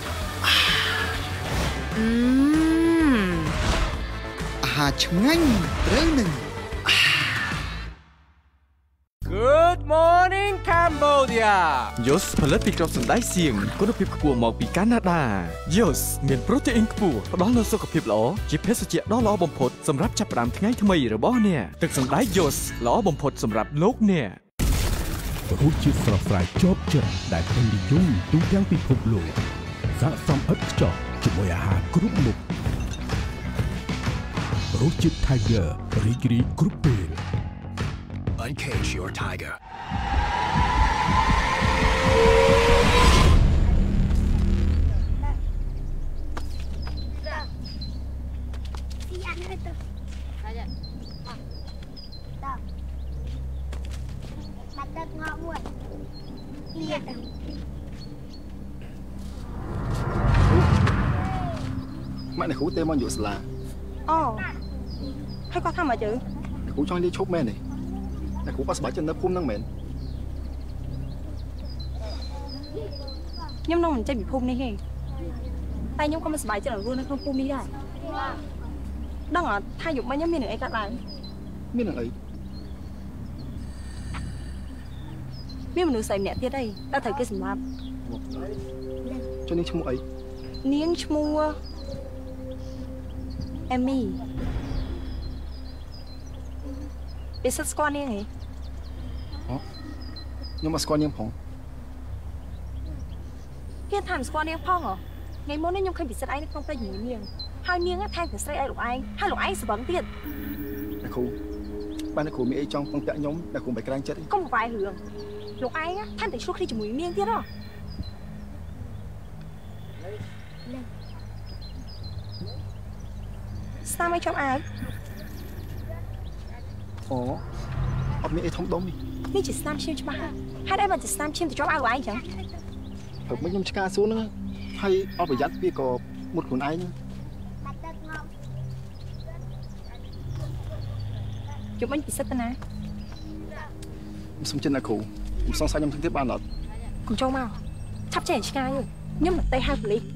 Speaker 15: អាហារឆ្ងាញ់ត្រូវនឹង
Speaker 16: Good morning Cambodia Yos ផលិតពីគ្រាប់សណ្តែកសៀងគុណភាពខ្ពស់មកពីកាណាដា Yos មានប្រូតេអ៊ីនខ្ពស់ផ្ដល់នូវសុខភាពល្អជាភេសជ្ជៈដ៏ល្អបំផុតសម្រាប់ចាប់ផ្ដើមថ្ងៃថ្មីរបស់អ្នកទឹកសណ្តែក Yos ល្អបំផុតសម្រាប់លោកអ្នក
Speaker 12: រសជាតិស្រស់ស្រាយជាប់ចិត្តដែលពេញនិយមទូទាំងពិភពលោកស័ក្តិសមឥតខ្ចោះជាមួយអាហារគ្រប់មុខរសជាតិ Tiger រីករាយគ្រប់ពេល
Speaker 11: Uncage your tiger.
Speaker 4: ម៉ាក់អ្នកគ្រូទេមកយកសាលា
Speaker 1: អូហើយគាត់ថាមកជើ
Speaker 4: អ្នកគ្រូចង់លាឈប់មែនទេអ្នកគ្រូអត់សប្បាយចិត្តនៅភូមិហ្នឹងមែន
Speaker 1: ខ្ញុំនឹងមិនចេញពីភូមិនេះទេតែខ្ញុំក៏មិនសប្បាយចិត្តរស់នៅក្នុងភូមិនេះដែរដឹងអត់ថាយប់មិញមានរឿងអីកើតឡើង
Speaker 4: មានរឿងអី
Speaker 1: មានមនុស្សស្រីម្នាក់ទៀតអីដែលត្រូវគេសម្លាប់
Speaker 4: ចុះនាងឈ្មោះអី
Speaker 1: នាងឈ្មោះអេមី
Speaker 7: ពិសិដ្ឋស្គាល់នាងហី
Speaker 6: ខ្ញុំមកស្គាល់នាងផង
Speaker 7: គេថាមិនស្គាល់នាងផងហ៎ថ្ងៃមុននេះខ្ញុំឃើញពិសិដ្ឋឯងនៅក្នុងព្រៃជាមួយនាងហើយនាងថែមទាំងស្រីឲ្យលោកឯងហើយលោកឯងស្វឹងទៀត
Speaker 6: អ្នកគ្រូបានអ្នកគ្រូមានអីចង់ពឹងពាក់ខ្ញុំអ្នកគ្រូមិនក្រាញ់ចិត្តទេ
Speaker 7: កុំវាយរឿងលោកឯងថែមទាំងឆ្លោះគ្នាជាមួយនាងទៀតហ៎ស្នាមឲ្យចំអាវ
Speaker 6: អូអត់មានអីធំដុំ
Speaker 7: នេះជាស្នាមឈាមច្បាស់ហេតុអីបានជាស្នាមឈាមទៅជាប់អាវលោកឯងចឹង
Speaker 6: ព្រឹកមិញខ្ញុំឆ្កាសួរហ្នឹងហើយអត់ប្រយ័ត្នវាក៏មុតខ្លួនឯង
Speaker 7: ជុំមិញពិសិដ្ឋណា
Speaker 6: ខ្ញុំសុំចិនអ្នកគ្រូខ្ញុំសង្ស័យខ្ញុំទៀតបានអត់
Speaker 7: កុំចូលមកឆាប់ចេញឆ្ងាយខ្ញុំទៅហៅប៉ូលីស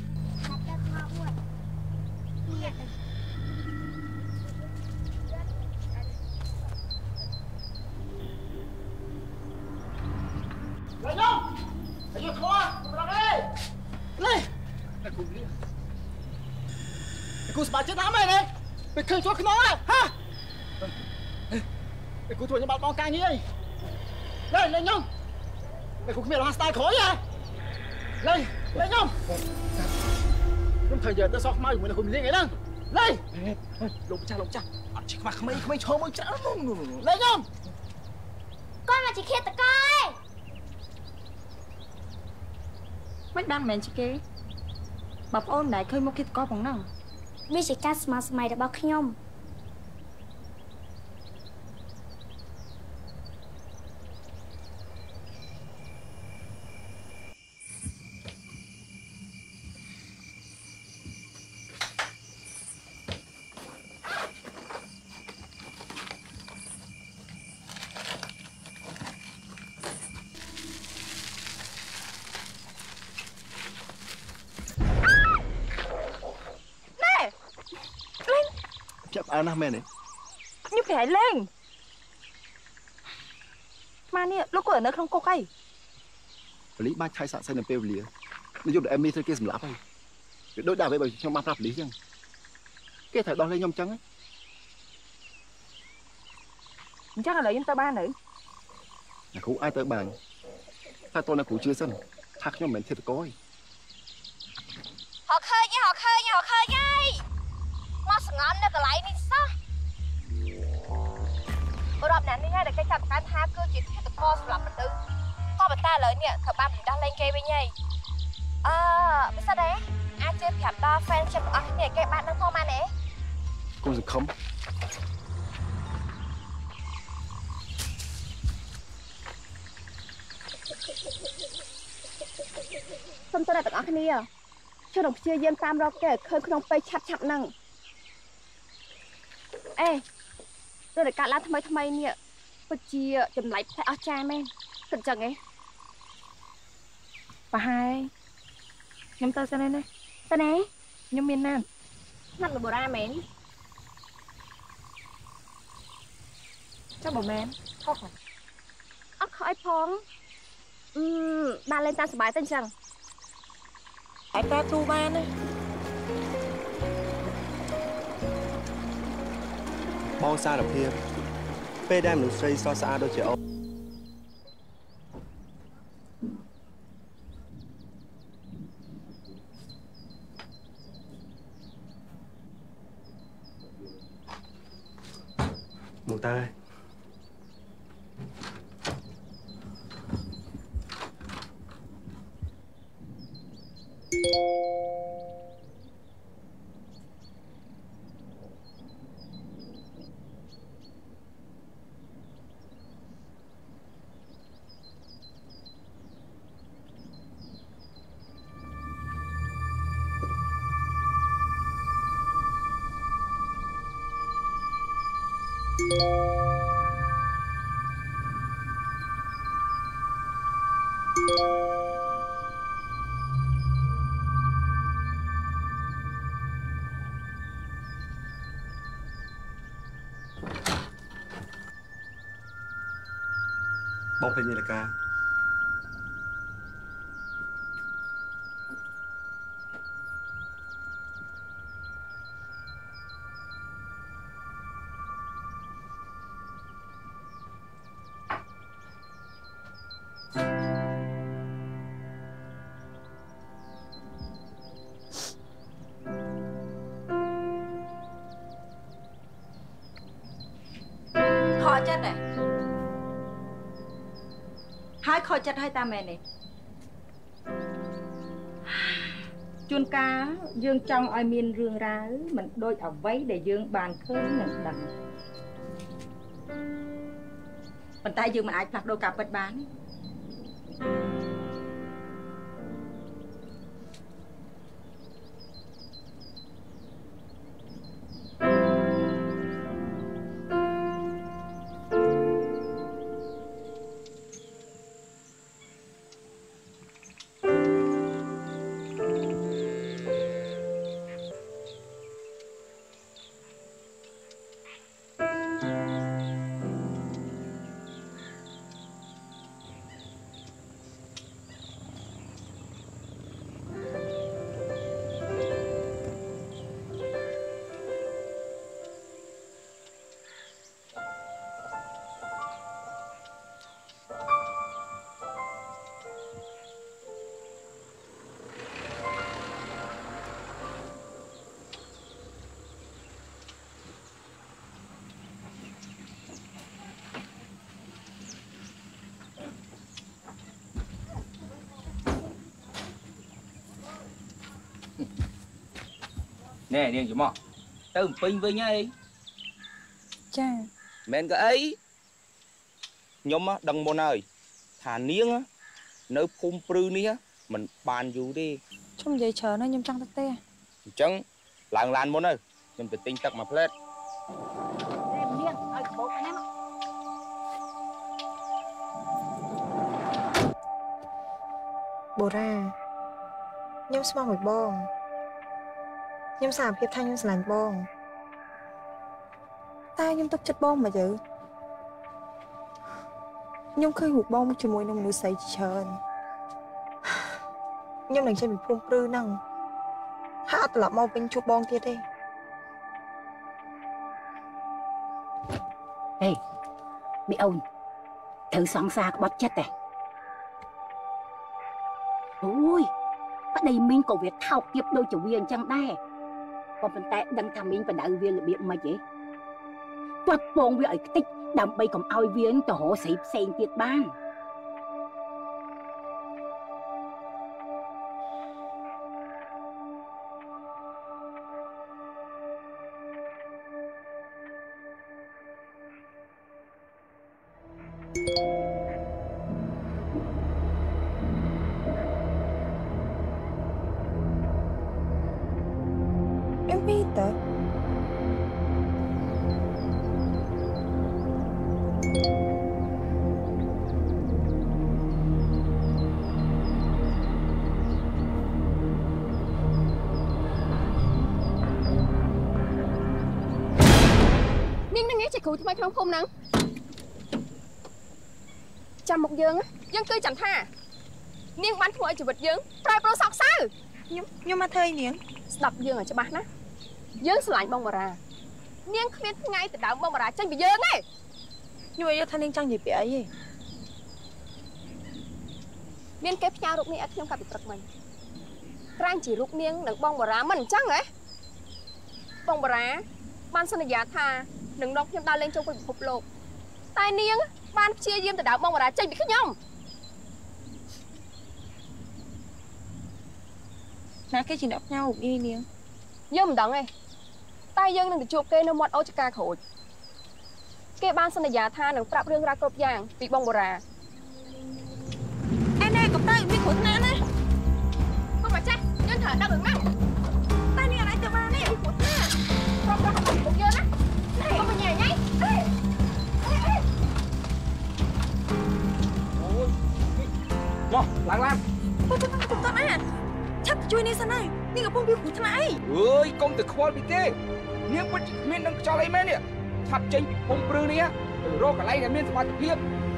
Speaker 14: គូស្បាចិត្តណាស់មែនទេពេលឃើញចូលខ្នងហ៎ហាពេលគូធ្វើខ្ញុំបាត់បង់ការងារអីលេងខ្ញុំពេលគូគ្មានរហ័សស្ដាយក្រោយហ៎លេងខ្ញុំធ្វើយកទៅសោះខ្មៅជាមួយនឹងគូលេងអីហ្នឹងលេងលោកចាស់អត់ជិះខ្មាស់ក្មេងឈរមើលច្រើនលេងខ្ញុំ
Speaker 8: គាត់មកជាឃាតករឯង
Speaker 7: មិនបានមែនជាគេបងប្អូនណែឃើញមុខឃាតករផងហ្នឹង
Speaker 8: វាជាការស្មារតីរបស់ខ្ញុំ
Speaker 6: ចាប់អើណាស់មែនទេ
Speaker 7: ខ្ញុំប្រហែលលេងមកនេះលោកគាត់នៅក្នុងគុកអី
Speaker 6: ប៉ូលីសបានឆៃសាក់សៃនៅពេលវេលានិយាយតែអេមីធ្វើគេសម្លាប់ហើយវាដូចដាក់អ្វីបើខ្ញុំបានប្រាប់ប៉ូលីសចឹងគេត្រូវដោះលែងខ្ញុំចឹង
Speaker 7: អញ្ចឹងឥឡូវខ្ញុំទៅបានទៅ
Speaker 6: អ្នកគ្រូអាចទៅបានតែតើអ្នកគ្រូជឿសិនថាខ្ញុំមិនមែនធាតុកោទេ
Speaker 2: ហៅឃើញហើយមកសងំនៅកន្លែងនេះសោះរាប់អ្នកនេះហើយដែលគេចាប់កាន់ថាគឺជាឃាតករសម្រាប់មនុស្សក៏ប៉ុន្តែឥឡូវនេះត្រូវបានផ្ដោះលែងគេវិញហើយពិសិដ្ឋទេអាចជឿប្រាប់ដល់ fan ខ្ញុំទាំងអស់គ្នាគេបានដឹងផងបានទេ
Speaker 6: គូសង្ឃឹម
Speaker 2: សូមទោសអ្នកទាំងអស់គ្នាខ្ញុំនឹងព្យាយាមតាមរកគេឲ្យឃើញក្នុងពេលឆាប់ហ្នឹងអេដូចតែកាត់ឡើងថ្មីនេះពិតជាចម្លែកផ្លែអស្ចារ្យមែនគិតចឹងឯង
Speaker 7: ប្រហែលខ្ញុំទៅសិនណាខ្ញុំមានណាត់
Speaker 2: បុរាណមែន
Speaker 7: ចាំបើមែនខុស
Speaker 2: អត់ខុសអីផងបានលេងតាមសប្បាយទៅអញ្ចឹង
Speaker 7: ហើយប្រាប់ទូបានណា
Speaker 4: បងសារភាពពេលដែលមនុស្សស្រីស្រស់ស្អាតដូចជាអូនមកតើបងពេញនាឡិកា
Speaker 5: ចិត្តដែរហើយខូចចិត្តហើយតាមែនទេជួនកាលយើងចង់ឲ្យមានរឿងរ៉ាវមិនដូចអ្វីដែលយើងបានឃើញនិងដឹងប៉ុន្តែយើងមិនអាចផ្លាស់ប្ដូរការពិតបានទេ
Speaker 17: nè niềng chú mọ tao pin với nhá ấy
Speaker 1: cha
Speaker 17: men cái ấy nhóm á đằng môn ơi thả niếng á nơi phun prư ní á mình bàn dù đi
Speaker 1: trong giấy chờ nó nhâm trăng tắc te
Speaker 17: chẳng làng làn môn ơi nhâm tự tinh tắc mà plét
Speaker 1: bồ ra nhâm smart một bong nhâm sạp hiệp thanh nhâm sành bong ta nhâm tốc chất bong mà chứ nhâm khơi hụt bong cho môi nông núi sấy trơn nhâm đằng trên bị phun prư năng hạ là mau bên chụp bong kia đi
Speaker 5: ê bị ôn thử sẵn xa bắt chết này ôi bắt đây mình có việc thao tiếp đôi chủ viên chẳng đây còn phần tay đang tham mình và đại viên là biết mà vậy toát bông với ở tích đầm bay còn ao viên cho họ xếp sen tiệt ban
Speaker 1: em biết đó
Speaker 2: Niên đang nghe chạy cũ thì mày không nắng chăm một dương á dương cứ chẳng tha Niên bắn thua chỉ vật dương trai pro sọc sao
Speaker 1: nhưng mà thơi niên
Speaker 2: đập dương ở cho bác ná dương sẽ lạnh bông mà ra Niên không biết ngay từ đầu bông mà ra chân bị dương ấy
Speaker 1: nhưng mà thanh niên chẳng gì bị ấy gì
Speaker 2: Niên kép nhau lúc này ở trong cặp bị trật mình Rang chỉ lúc Niên đừng bông mà ra mình chắc ấy bông mà ra ban sân giả tha đừng đọc thêm ta lên trong cuộc phục lột tai Niên ban chia diêm từ đầu bông mà ra chân bị khích nhông
Speaker 1: nè cái chuyện đọc nhau đi niên
Speaker 2: dương đắng ấy tai dương đừng chụp cây nó mọt áo cho ca khổ cây ban sân giả tha đừng trap riêng ra cột giang bị bông bò ra
Speaker 1: em này cặp tay bị khốn nạn đấy
Speaker 2: không phải chắc nhân thở đau đường mắt
Speaker 1: tai niên này từ ba này bị khốn nạn
Speaker 2: không ra học cục dương á này không phải nhảy nhảy
Speaker 17: Mọ làng lan
Speaker 1: tụi tao này chắc chui đi sang này đi gặp bông bị khốn này
Speaker 17: ơi công tử khoan bị kê niếng bắt miên đang cho lấy mấy nè chặt chân bông prư ní á rô cả lấy này miên smart hiệp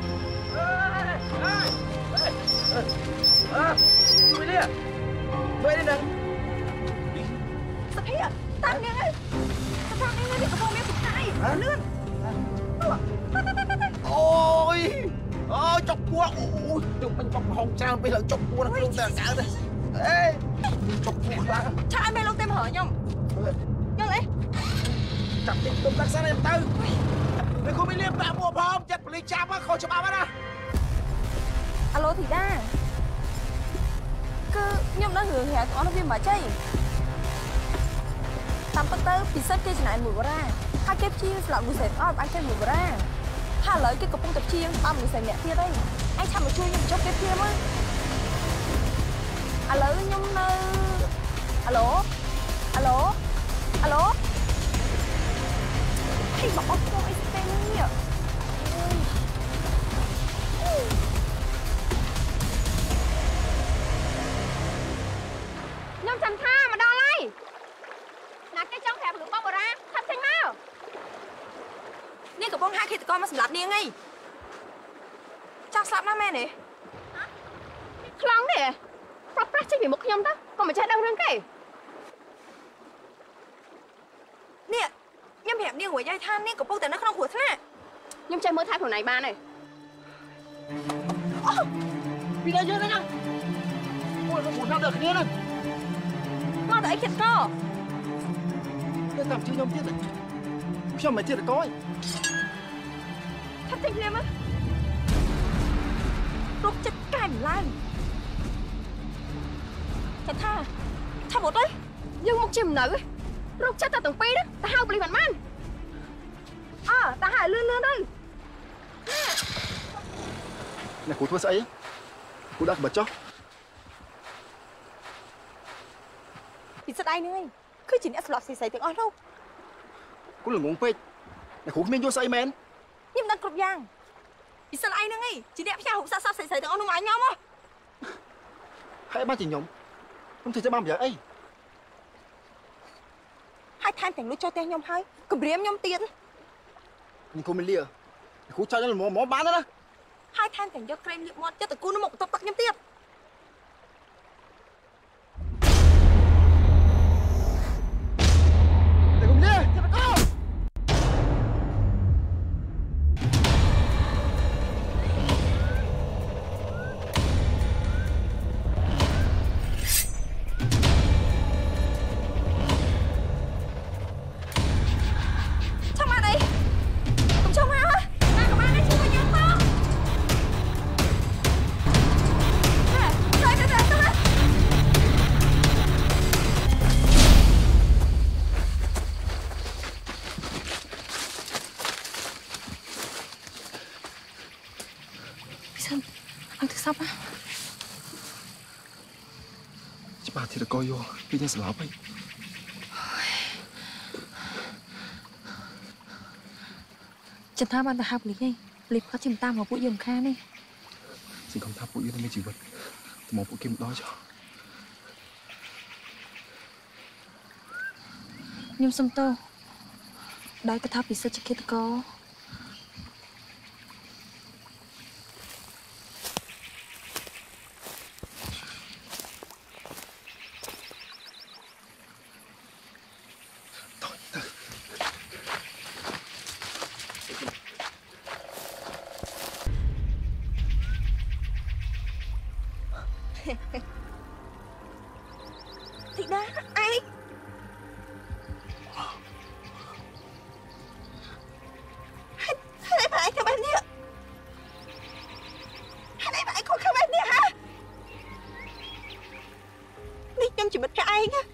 Speaker 17: chui đi về đi nè
Speaker 1: sao thế à tao nghe ơi tao nghe đi gặp bông bị khốn này lươn
Speaker 14: ôi ôi chọc cua ôi tụi mình chọc hồng trang bây giờ chọc cua nó không thể sao đây ê chọc cua là
Speaker 1: cha anh mày lâu tem hở nhông nhông đấy
Speaker 14: chặt đi tụi ta sang đây tư Mày không bị liêm bạ mua bom, chặt lấy chạm á, khôi cho bà bắt à.
Speaker 2: Alo thì đa. Cứ nhom nó hưởng hè tụi nó viêm mà chơi. Tạm bắt tới bị sắp kia này mùi ra. Hai kép chiên là mùi sệt oi ăn trên mùi ra. Hai lợi cái cục bông tập chiên tao mùi sệt mẹ kia đây. Anh chăm mà chui nhom chốt kép kia mới. Alo nhom nơ. Alo. Alo. Alo. Hay bỏ cô ấy tên nhỉ. Nhom chẳng tha mà đo lại. Nè cái trong thẹp lửa bông ra, thắp xanh mau. Niên của bông hai khi tụi con mà sầm lạp niên ngay. Chắc sạp nó mẹ nè. Khlang nè. Prop prop chắc bị một nhom đó, còn mà chạy đâu răng cái. Nè, nhom hẹp niên của dây than niên của bôngแต่nó không của thế nè. Nhom chạy mơ thai của này ba này.
Speaker 14: Vì đây chưa đấy nhá. Ôi nó muốn nào được kia này.
Speaker 2: Mau tới khiết co.
Speaker 14: Cái tạm chưa nhom tiết này. Sao mày tiết được coi.
Speaker 2: Thắp thanh liêm á. Rút chất cài mình lan. Chẳng tha. Tha một đấy. Nhưng một chìm nữ. Rút chất ta từng pi đó. Ta hao bì bản man. Ta hại lươn lươn đây.
Speaker 14: Nè cô thua sấy á. Cô đã bật cho.
Speaker 2: Thì sao đây nữa. Cứ chỉ nè slot xì tiếng on đâu.
Speaker 14: Cô là ngốn phết. Nè cô mình vô sấy men.
Speaker 2: Nhưng đang cục giang. Thì sao đây nữa ngay. Chỉ đẹp nhau hụt xa xì tiếng on đâu mà nhau á.
Speaker 14: Hãy ba chỉ nhóm. Không thể cho ba bây giờ ấy.
Speaker 2: Hai than thành lúc cho tên nhóm hai. Cầm riêng nhóm tiền.
Speaker 14: Nhưng cô mình lìa. Cô cho nó là món bán đó đó.
Speaker 2: Hai than thành cho krem liệu món cho tụi cô nó một tập tắc nhóm tiếp.
Speaker 14: Để cùng lìa, cho nó có.
Speaker 2: Sắp á.
Speaker 14: Chứ bà thì được coi vô, vì nhân sự lắm ấy.
Speaker 7: Chẳng tha bạn ta học lý ngay. Lý có chìm tam vào bụi dùm kha này.
Speaker 14: Xin không tháp bụi yêu mới chỉ vật. Tôi mong bụi kim đó cho.
Speaker 7: Nhưng xong tâu. Đấy cái tháp bị sơ chắc kết có.
Speaker 2: Thị đá, ai? Hai bà anh các bạn nhỉ? Hai bà anh có các bạn nhỉ hả? Đi nhầm chỉ mất cái anh á.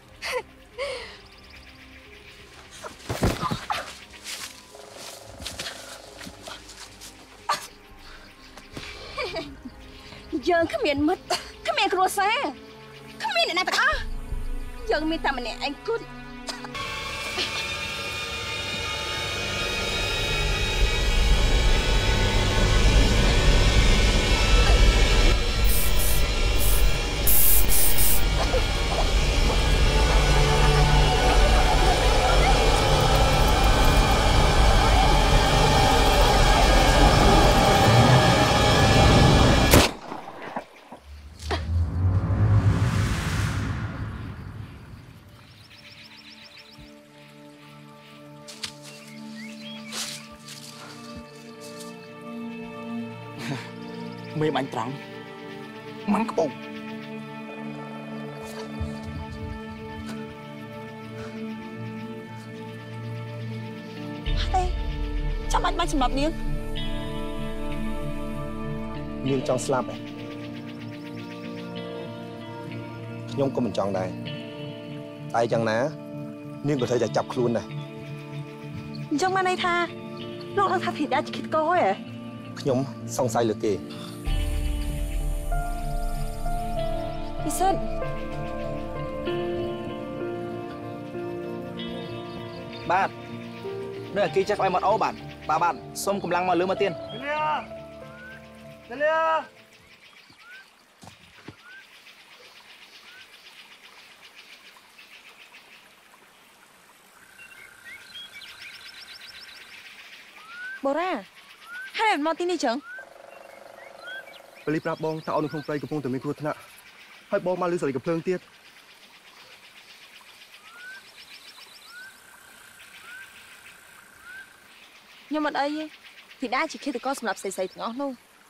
Speaker 2: Giờ cái miệng mất. Cái miệng rùa xe. Cái miệng này nè ta. Giờ mình tạm mình nè anh cút.
Speaker 17: Mê bánh trắng mắn cái bụng
Speaker 2: Đây
Speaker 7: ចាំបាច់សម្រាប់នាង
Speaker 6: នាងចង់ស្លាប់ខ្ញុំក៏មិនចង់ដែរតែយ៉ាងណានាងក៏ត្រូវតែចាប់ខ្លួនដែរ
Speaker 7: អញ្ចឹងបានន័យថាលោកនឹងថាធីតាជាឃាតករហ៎
Speaker 6: ខ្ញុំសង្ស័យលើគេ
Speaker 7: ពិសិដ្ឋ
Speaker 17: បាទនៅអាគីចាស់ក្បែរមាត់អូបាទបាទសុំកម្លាំងមកលើមកទៀត
Speaker 14: លា
Speaker 7: បូរ៉ាហើយមកទីនេះចឹង
Speaker 4: ប៉ូលីសប្រាប់បងថាអូននៅក្នុងព្រៃកំពុងតែមានគ្រោះថ្នាក់ហើយបងមកលឺសលេងកំភ្លើងទៀត
Speaker 7: ខ្ញុំអត់អីទេធីតាជាឃាតករសម្រាប់ស្រីៗទាំងអស់នោះ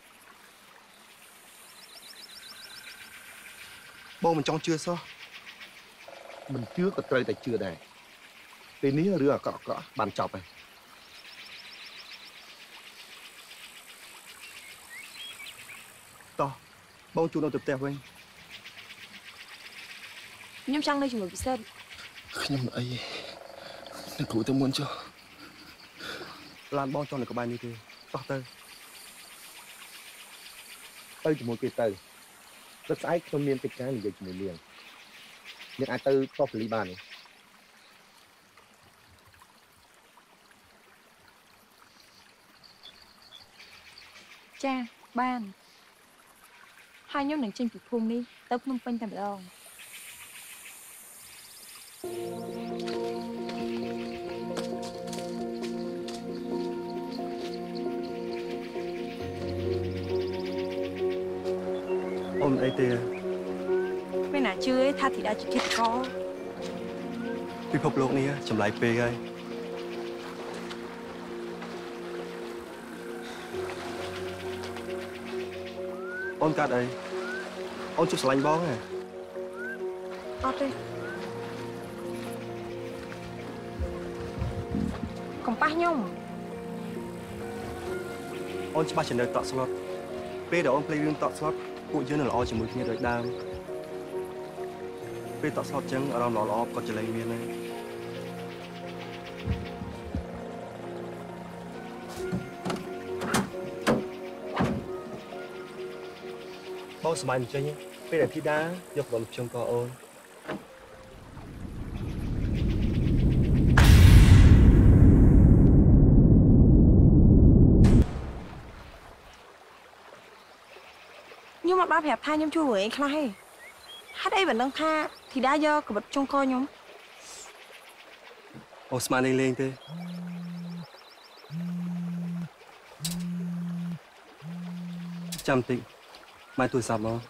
Speaker 6: បងមិនចង់ជឿសោះមិនជឿក៏ត្រូវតែជឿដែរពេលនេះរឿងអាក្រក់បានចប់ហើយតោះបងជួលនៅទៅផ្ទះវិញ
Speaker 7: ខ្ញុំចង់នៅជាមួយពិសិដ្ឋ
Speaker 4: ខ្ញុំអីនឹងគ្រូទៅមុនចុះឡានបងចង់នៅក្បែរនេះទេតោះទៅ
Speaker 6: ជាមួយគេទៅព្រឹកស្អែកខ្ញុំមានកិច្ចការនិយាយជាមួយនាងអាចទៅតបប៉ូលីសបានទេ
Speaker 7: ចាបានហើយខ្ញុំនឹងចេញពីភូមិនេះទៅភ្នំពេញតែម្ដង
Speaker 4: អូនអីទេ
Speaker 7: មិនណាជឿថាធីតាជាឃាតករ
Speaker 4: ពិភពលោកនេះចម្លែកពេកហើយអូនកាត់អីអូនជិះស្រឡាញ់បងហ៎
Speaker 7: អត់ទេកុំប៉ះខ្ញុំ
Speaker 4: អូនច្បាស់ជានៅតក់ស្លុតពេលដែលអូនភ្លេចរឿងតក់ស្លុតពួកយើងនឹងល្អជាមួយគ្នាដូចដើមពេលតក់ស្លុតចឹងអារម្មណ៍ល្អក៏ចលែងមានដែរបងសប្បាយមិនចេញពេលដែលធីតាយកបលជុំកអូន
Speaker 7: ខ្ញុំអត់បានប្រាប់ថាខ្ញុំជួយរឿងអីខ្លះទេហេតុអីមិនដឹងថាធីតាយកកបិតជុំកខ្ញុំ
Speaker 4: អូស្មានលេងទេចាំតិចមកទូរស័ព្ទមក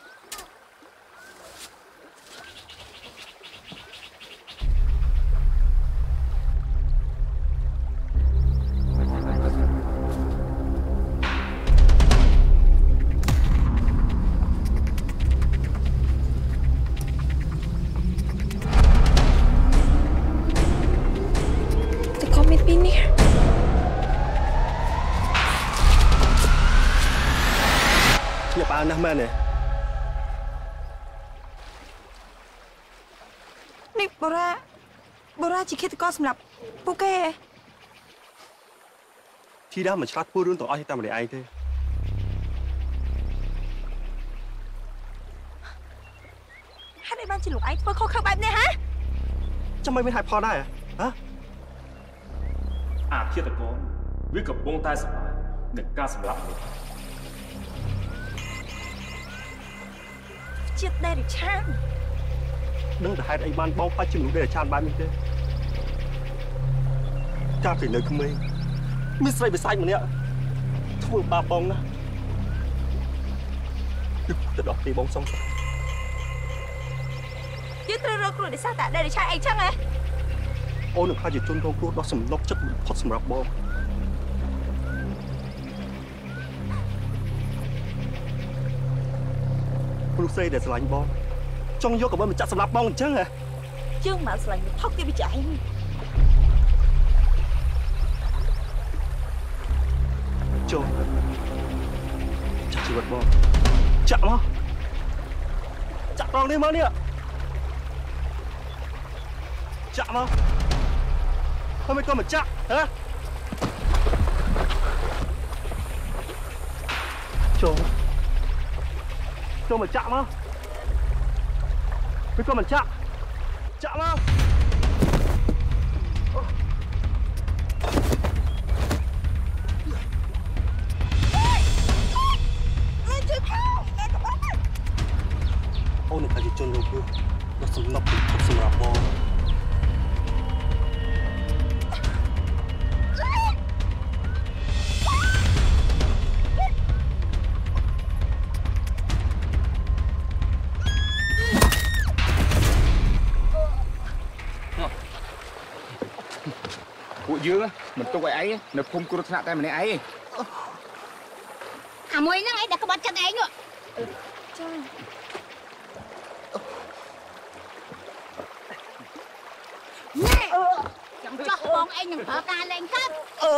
Speaker 4: ណាស់មែនទេ
Speaker 7: នេះបូរ៉ាជាឃាតករសម្រាប់ពួកគេ
Speaker 4: ធីតាមិនឆ្លាតធ្វើរឿងទាំងអស់តែម្នាក់ឯងទេ
Speaker 7: ហេតុអីបានជាលោកឯងធ្វើខុសខើបែបនេះហ៎
Speaker 4: ចាំមិនមានហេតុផលដែរហ៎
Speaker 13: អាឃាតករវាកំពុងតែសប្បាយនឹងការសម្លាប់នេះ
Speaker 7: ជាតិដេរិឆាន
Speaker 4: ដឹងតែហេតុអីបានបងខ្លាចជាមនុស្សដេរិឆានបែបនេះទេកាលពីនៅក្មេងមានស្រីបិសាចម្នាក់ធ្វើបាបបងណាទៅដល់ទីបងសង្ស័យ
Speaker 7: យើងត្រូវរកគ្រូដោយសារតែដេរិឆានអីចឹងហ៎
Speaker 4: អូននឹងខ្លាចជាជនរងគ្រោះដ៏សំណុកចិត្តបំផុតសម្រាប់បងមនុស្សស្រីដែលស្រឡាញ់បងចង់យកកបិលមកចាក់សម្លាប់បងអញ្ចឹងហ៎
Speaker 7: យើងមិនស្រឡាញ់ថោកទៀតវាចាឯង
Speaker 4: ចូលចាក់ជីវិតបងចាក់មកចាក់ត្រង់នេះមកនេះចាក់មកហើយមិនក៏មកចាក់ហ៎ចូលមកចាក់មកមិនក៏មកចាក់មក អូននឹងអាចជន់រងគ្រោះដល់សំណប់ពិភពសម្រាប់បង
Speaker 17: ពួកយើងមិនទុកឲ្យឯងនៅភូមិគ្រោះថ្នាក់តែម្នាក់ឯង
Speaker 5: អាមួយហ្នឹងឯងដែលក្បត់ចិត្តឯងចាចាំចោះបងឯងនឹងប្រើការលេងកាត់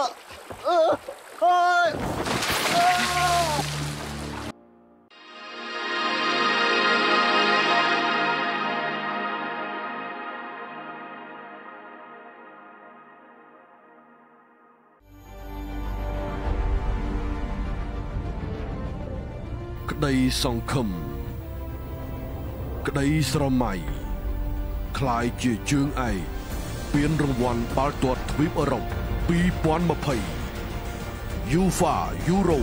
Speaker 11: ក្តីសង្ឃឹមក្តីស្រមៃคล้ายជាជើងឯកពានរង្វាន់បាល់ទាត់ទ្វីបអឺរ៉ុប2020 UEFA Euro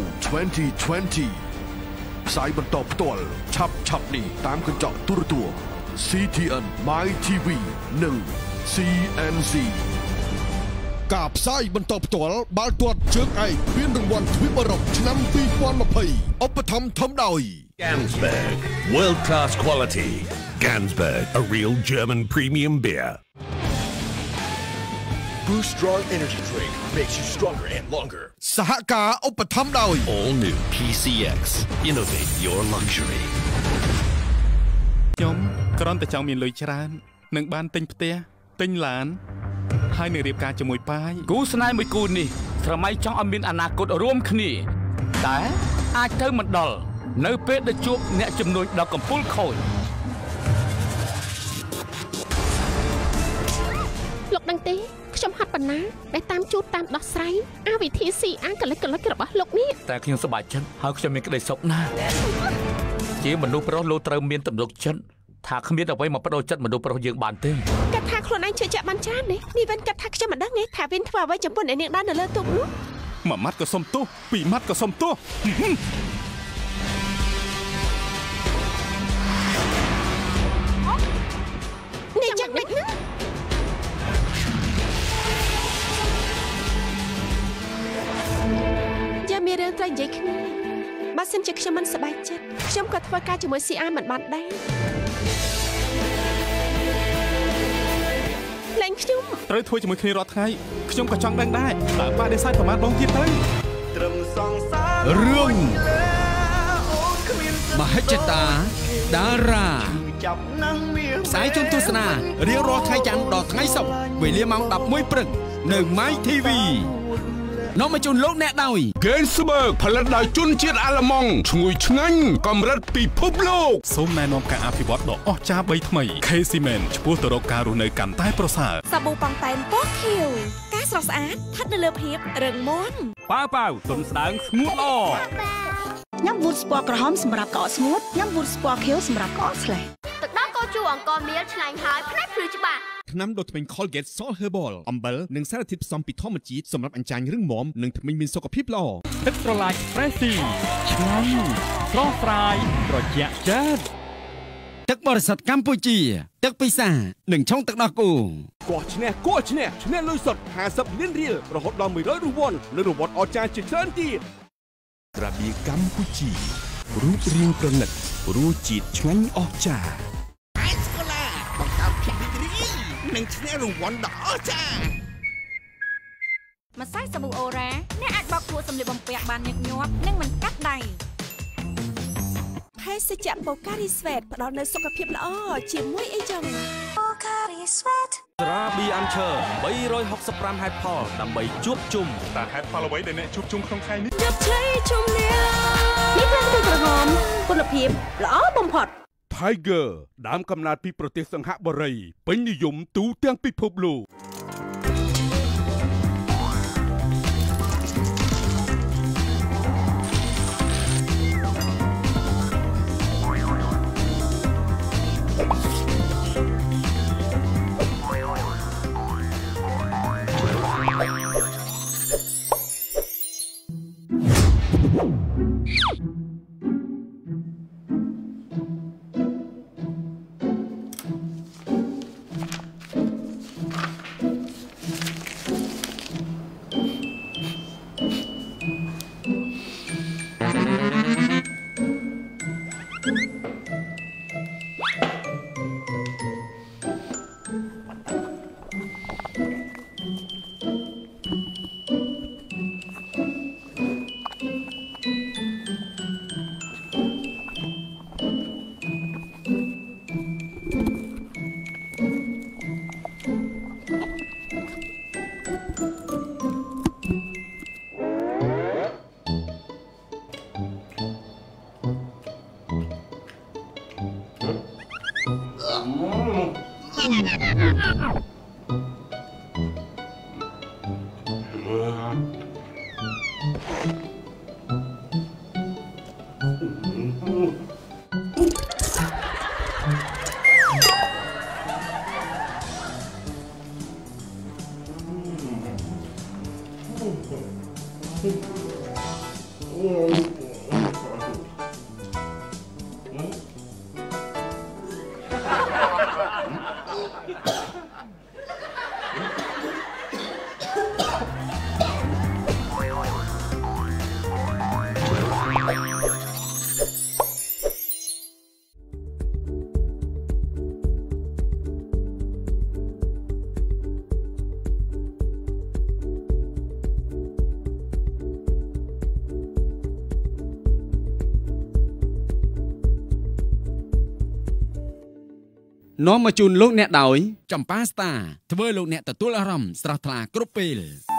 Speaker 11: 2020 ផ្សាយបន្តផ្ទាល់ឆាប់នេះតាមកញ្ចក់ទូរទស្សន៍ CTN My TV និង CNC ការផ្សាយបន្តផ្ទាល់បាល់ទាត់ជើងឯកពានរង្វាន់ទ្វីបអឺរ៉ុបឆ្នាំ2020ឧបត្ថម្ភធំដោយ
Speaker 18: Gansberg World Class Quality Gansberg a real German premium beer
Speaker 11: Boost Strong Energy Drink makes you stronger and longer
Speaker 15: សហការឧបត្ថម្ភដោយ
Speaker 18: All new PCX Innovate your luxury
Speaker 19: ខ្ញុំគ្រាន់តែចង់មានលុយច្រើននឹងបានទិញផ្ទះទិញឡានហើយនឹងរៀបការជាមួយប៉ាយគូស្នេហ៍មួយគូនេះស្រមៃចង់ឲ្យមានអនាគតរួមគ្នាតែអាចទៅមិនដល់នៅពេលដែលជួបអ្នកជំនួយដល់កំពូលខូច
Speaker 2: លោកដឹងទេខ្ញុំហាត់ប៉ុណ្ណាដែលតាមជួបតាមដោះស្រាយអាវិធីស៊ីអាកលិចរបស់លោកនេះ
Speaker 19: តែខ្ញុំសប្បាយចិត្តហើយខ្ញុំមានក្តីសុខណាស់ជាមនុស្សប្រុសលោកត្រូវមានទំនុកចិត្តថាគ្មានអ្វីមកបដូរចិត្តមនុស្សប្រុសយើងបានទេ
Speaker 2: គាត់ថាខ្លួនឯងជឿជាក់បានច្រើននេះនេះវិញគាត់ថាខ្ញុំមិនដឹងទេថាវិញធ្វើអ្វីចំពោះអ្នកនាងបាននៅលើទូកនោះ
Speaker 19: មួយម៉ាត់ក៏សុំទោសពីរម៉ាត់ក៏សុំទោស
Speaker 2: នេះយ៉ាងម៉េចណាយ៉ាមានរឿងត្រូវនិយាយគ្នាបើសិនជាខ្ញុំមិនសប្បាយចិត្តខ្ញុំក៏ធ្វើការជាមួយ CR មិនបានដែរលែងខ្ញុំ
Speaker 19: ត្រូវធ្វើជាមួយគ្នារាល់ថ្ងៃខ្ញុំក៏ចង់ដឹងដែរតើប៉ាដេសាយប្រមាណដងទៀតទៅត្រឹមសងសារ
Speaker 15: រឿងមហិច្ឆតាតារាផ្សាយជូនទស្សនារៀងរាល់ថ្ងៃច័ន្ទដល់ថ្ងៃសុក្រវេលាម៉ោង 11 ព្រឹកនៅ My TV នាំមកជូនលោកអ្នកដោយ
Speaker 9: Gansberg ផលិតដោយជនជាតិអាល្លឺម៉ង់ឈ្ងុយឆ្ងាញ់កម្រិតពិភពលោក
Speaker 19: សូមណែនាំការអភិវឌ្ឍដ៏អស្ចារ្យ3ថ្មី K-Cement ឆ្ពោះទៅរកការរស់នៅកាន់តែប្រសើរ
Speaker 10: សាប៊ូប៉ង់តែនពណ៌ខៀវការស្រស់ស្អាតស្ថិតនៅលើភាពរឹងមាំ
Speaker 19: ប៉ាវទុនស្ដើងស្ងួតល្អ
Speaker 10: ញ៉ាំវូដស្ពណ៌ក្រហមសម្រាប់ក្អកស្ងួតញ៉ាំវូដស្ពណ៌ខៀវសម្រាប់ក្អកស្លេះ
Speaker 2: ទឹកដោះគោជូរអង្គមៀលឆ្ងាញ់ហើយផ្នែកភ្លឺច្បាស់
Speaker 15: ថ្នាំដុសធ្មេញ Colgate Salt Herbal អំបិលនិងសារធាតុផ្សំពីធម្មជាតិសម្រាប់អញ្ចាញរឹងមាំនិងធ្មេញមានសុខភាពល្អ
Speaker 19: ទឹកស្រឡាយ Freshy ឆ្ងាញ់ស្រស់ស្រាយត្រជាក់ចិត្ត
Speaker 15: ទឹកបរិសុទ្ធកម្ពុជាទឹកពិសានិងឆុងទឹកដោះគោ
Speaker 9: គោះឈ្នះឈ្នះលុយសុទ្ធ50លានរៀលរហូតដល់100រង្វាន់និងរង្វាន់អស្ចារ្យជាច្រើនទៀត
Speaker 11: ត្រាបៀកម្ពុជារូបរាងប្រណិតរសជាតិឆ្ងាញ់អស្ចារ្យ
Speaker 18: បង្កើតភាពរីករាយនិងឈ្នះរង្វាន់ដ៏អស្ចារ្យ
Speaker 10: ម្សៅសាប៊ូអូរ៉ាអ្នកអាចបោកគួរសម្លៀកបំពាក់បានញឹកញាប់និងមិនកាត់ដៃភេសជ្ជៈបូការីស្វេតផ្ដល់នូវសុខភាពល្អជាមួយអីចឹងបូការីស្វេត
Speaker 15: ត្រាប៊ីអានឈើ365ហេតុផលដើម្បីជួបជុំតើហេតុផលអ្វីដែលអ្នកជួបជុំក្នុងថ្ងៃនេះយកជ័យជុំនេះផ្លែក្រហមគុណភាពល្អបំផុត
Speaker 9: Tiger ដើមកំណើតពីប្រទេសសង្ហបុរីពេញនិយមទូទាំងពិភពលោក
Speaker 15: នាំមកជូនលោកអ្នកដោយចម្ប៉ាស្តាធ្វើលោកអ្នកទទួលអារម្មណ៍ស្រស់ថ្លាគ្រប់ពេល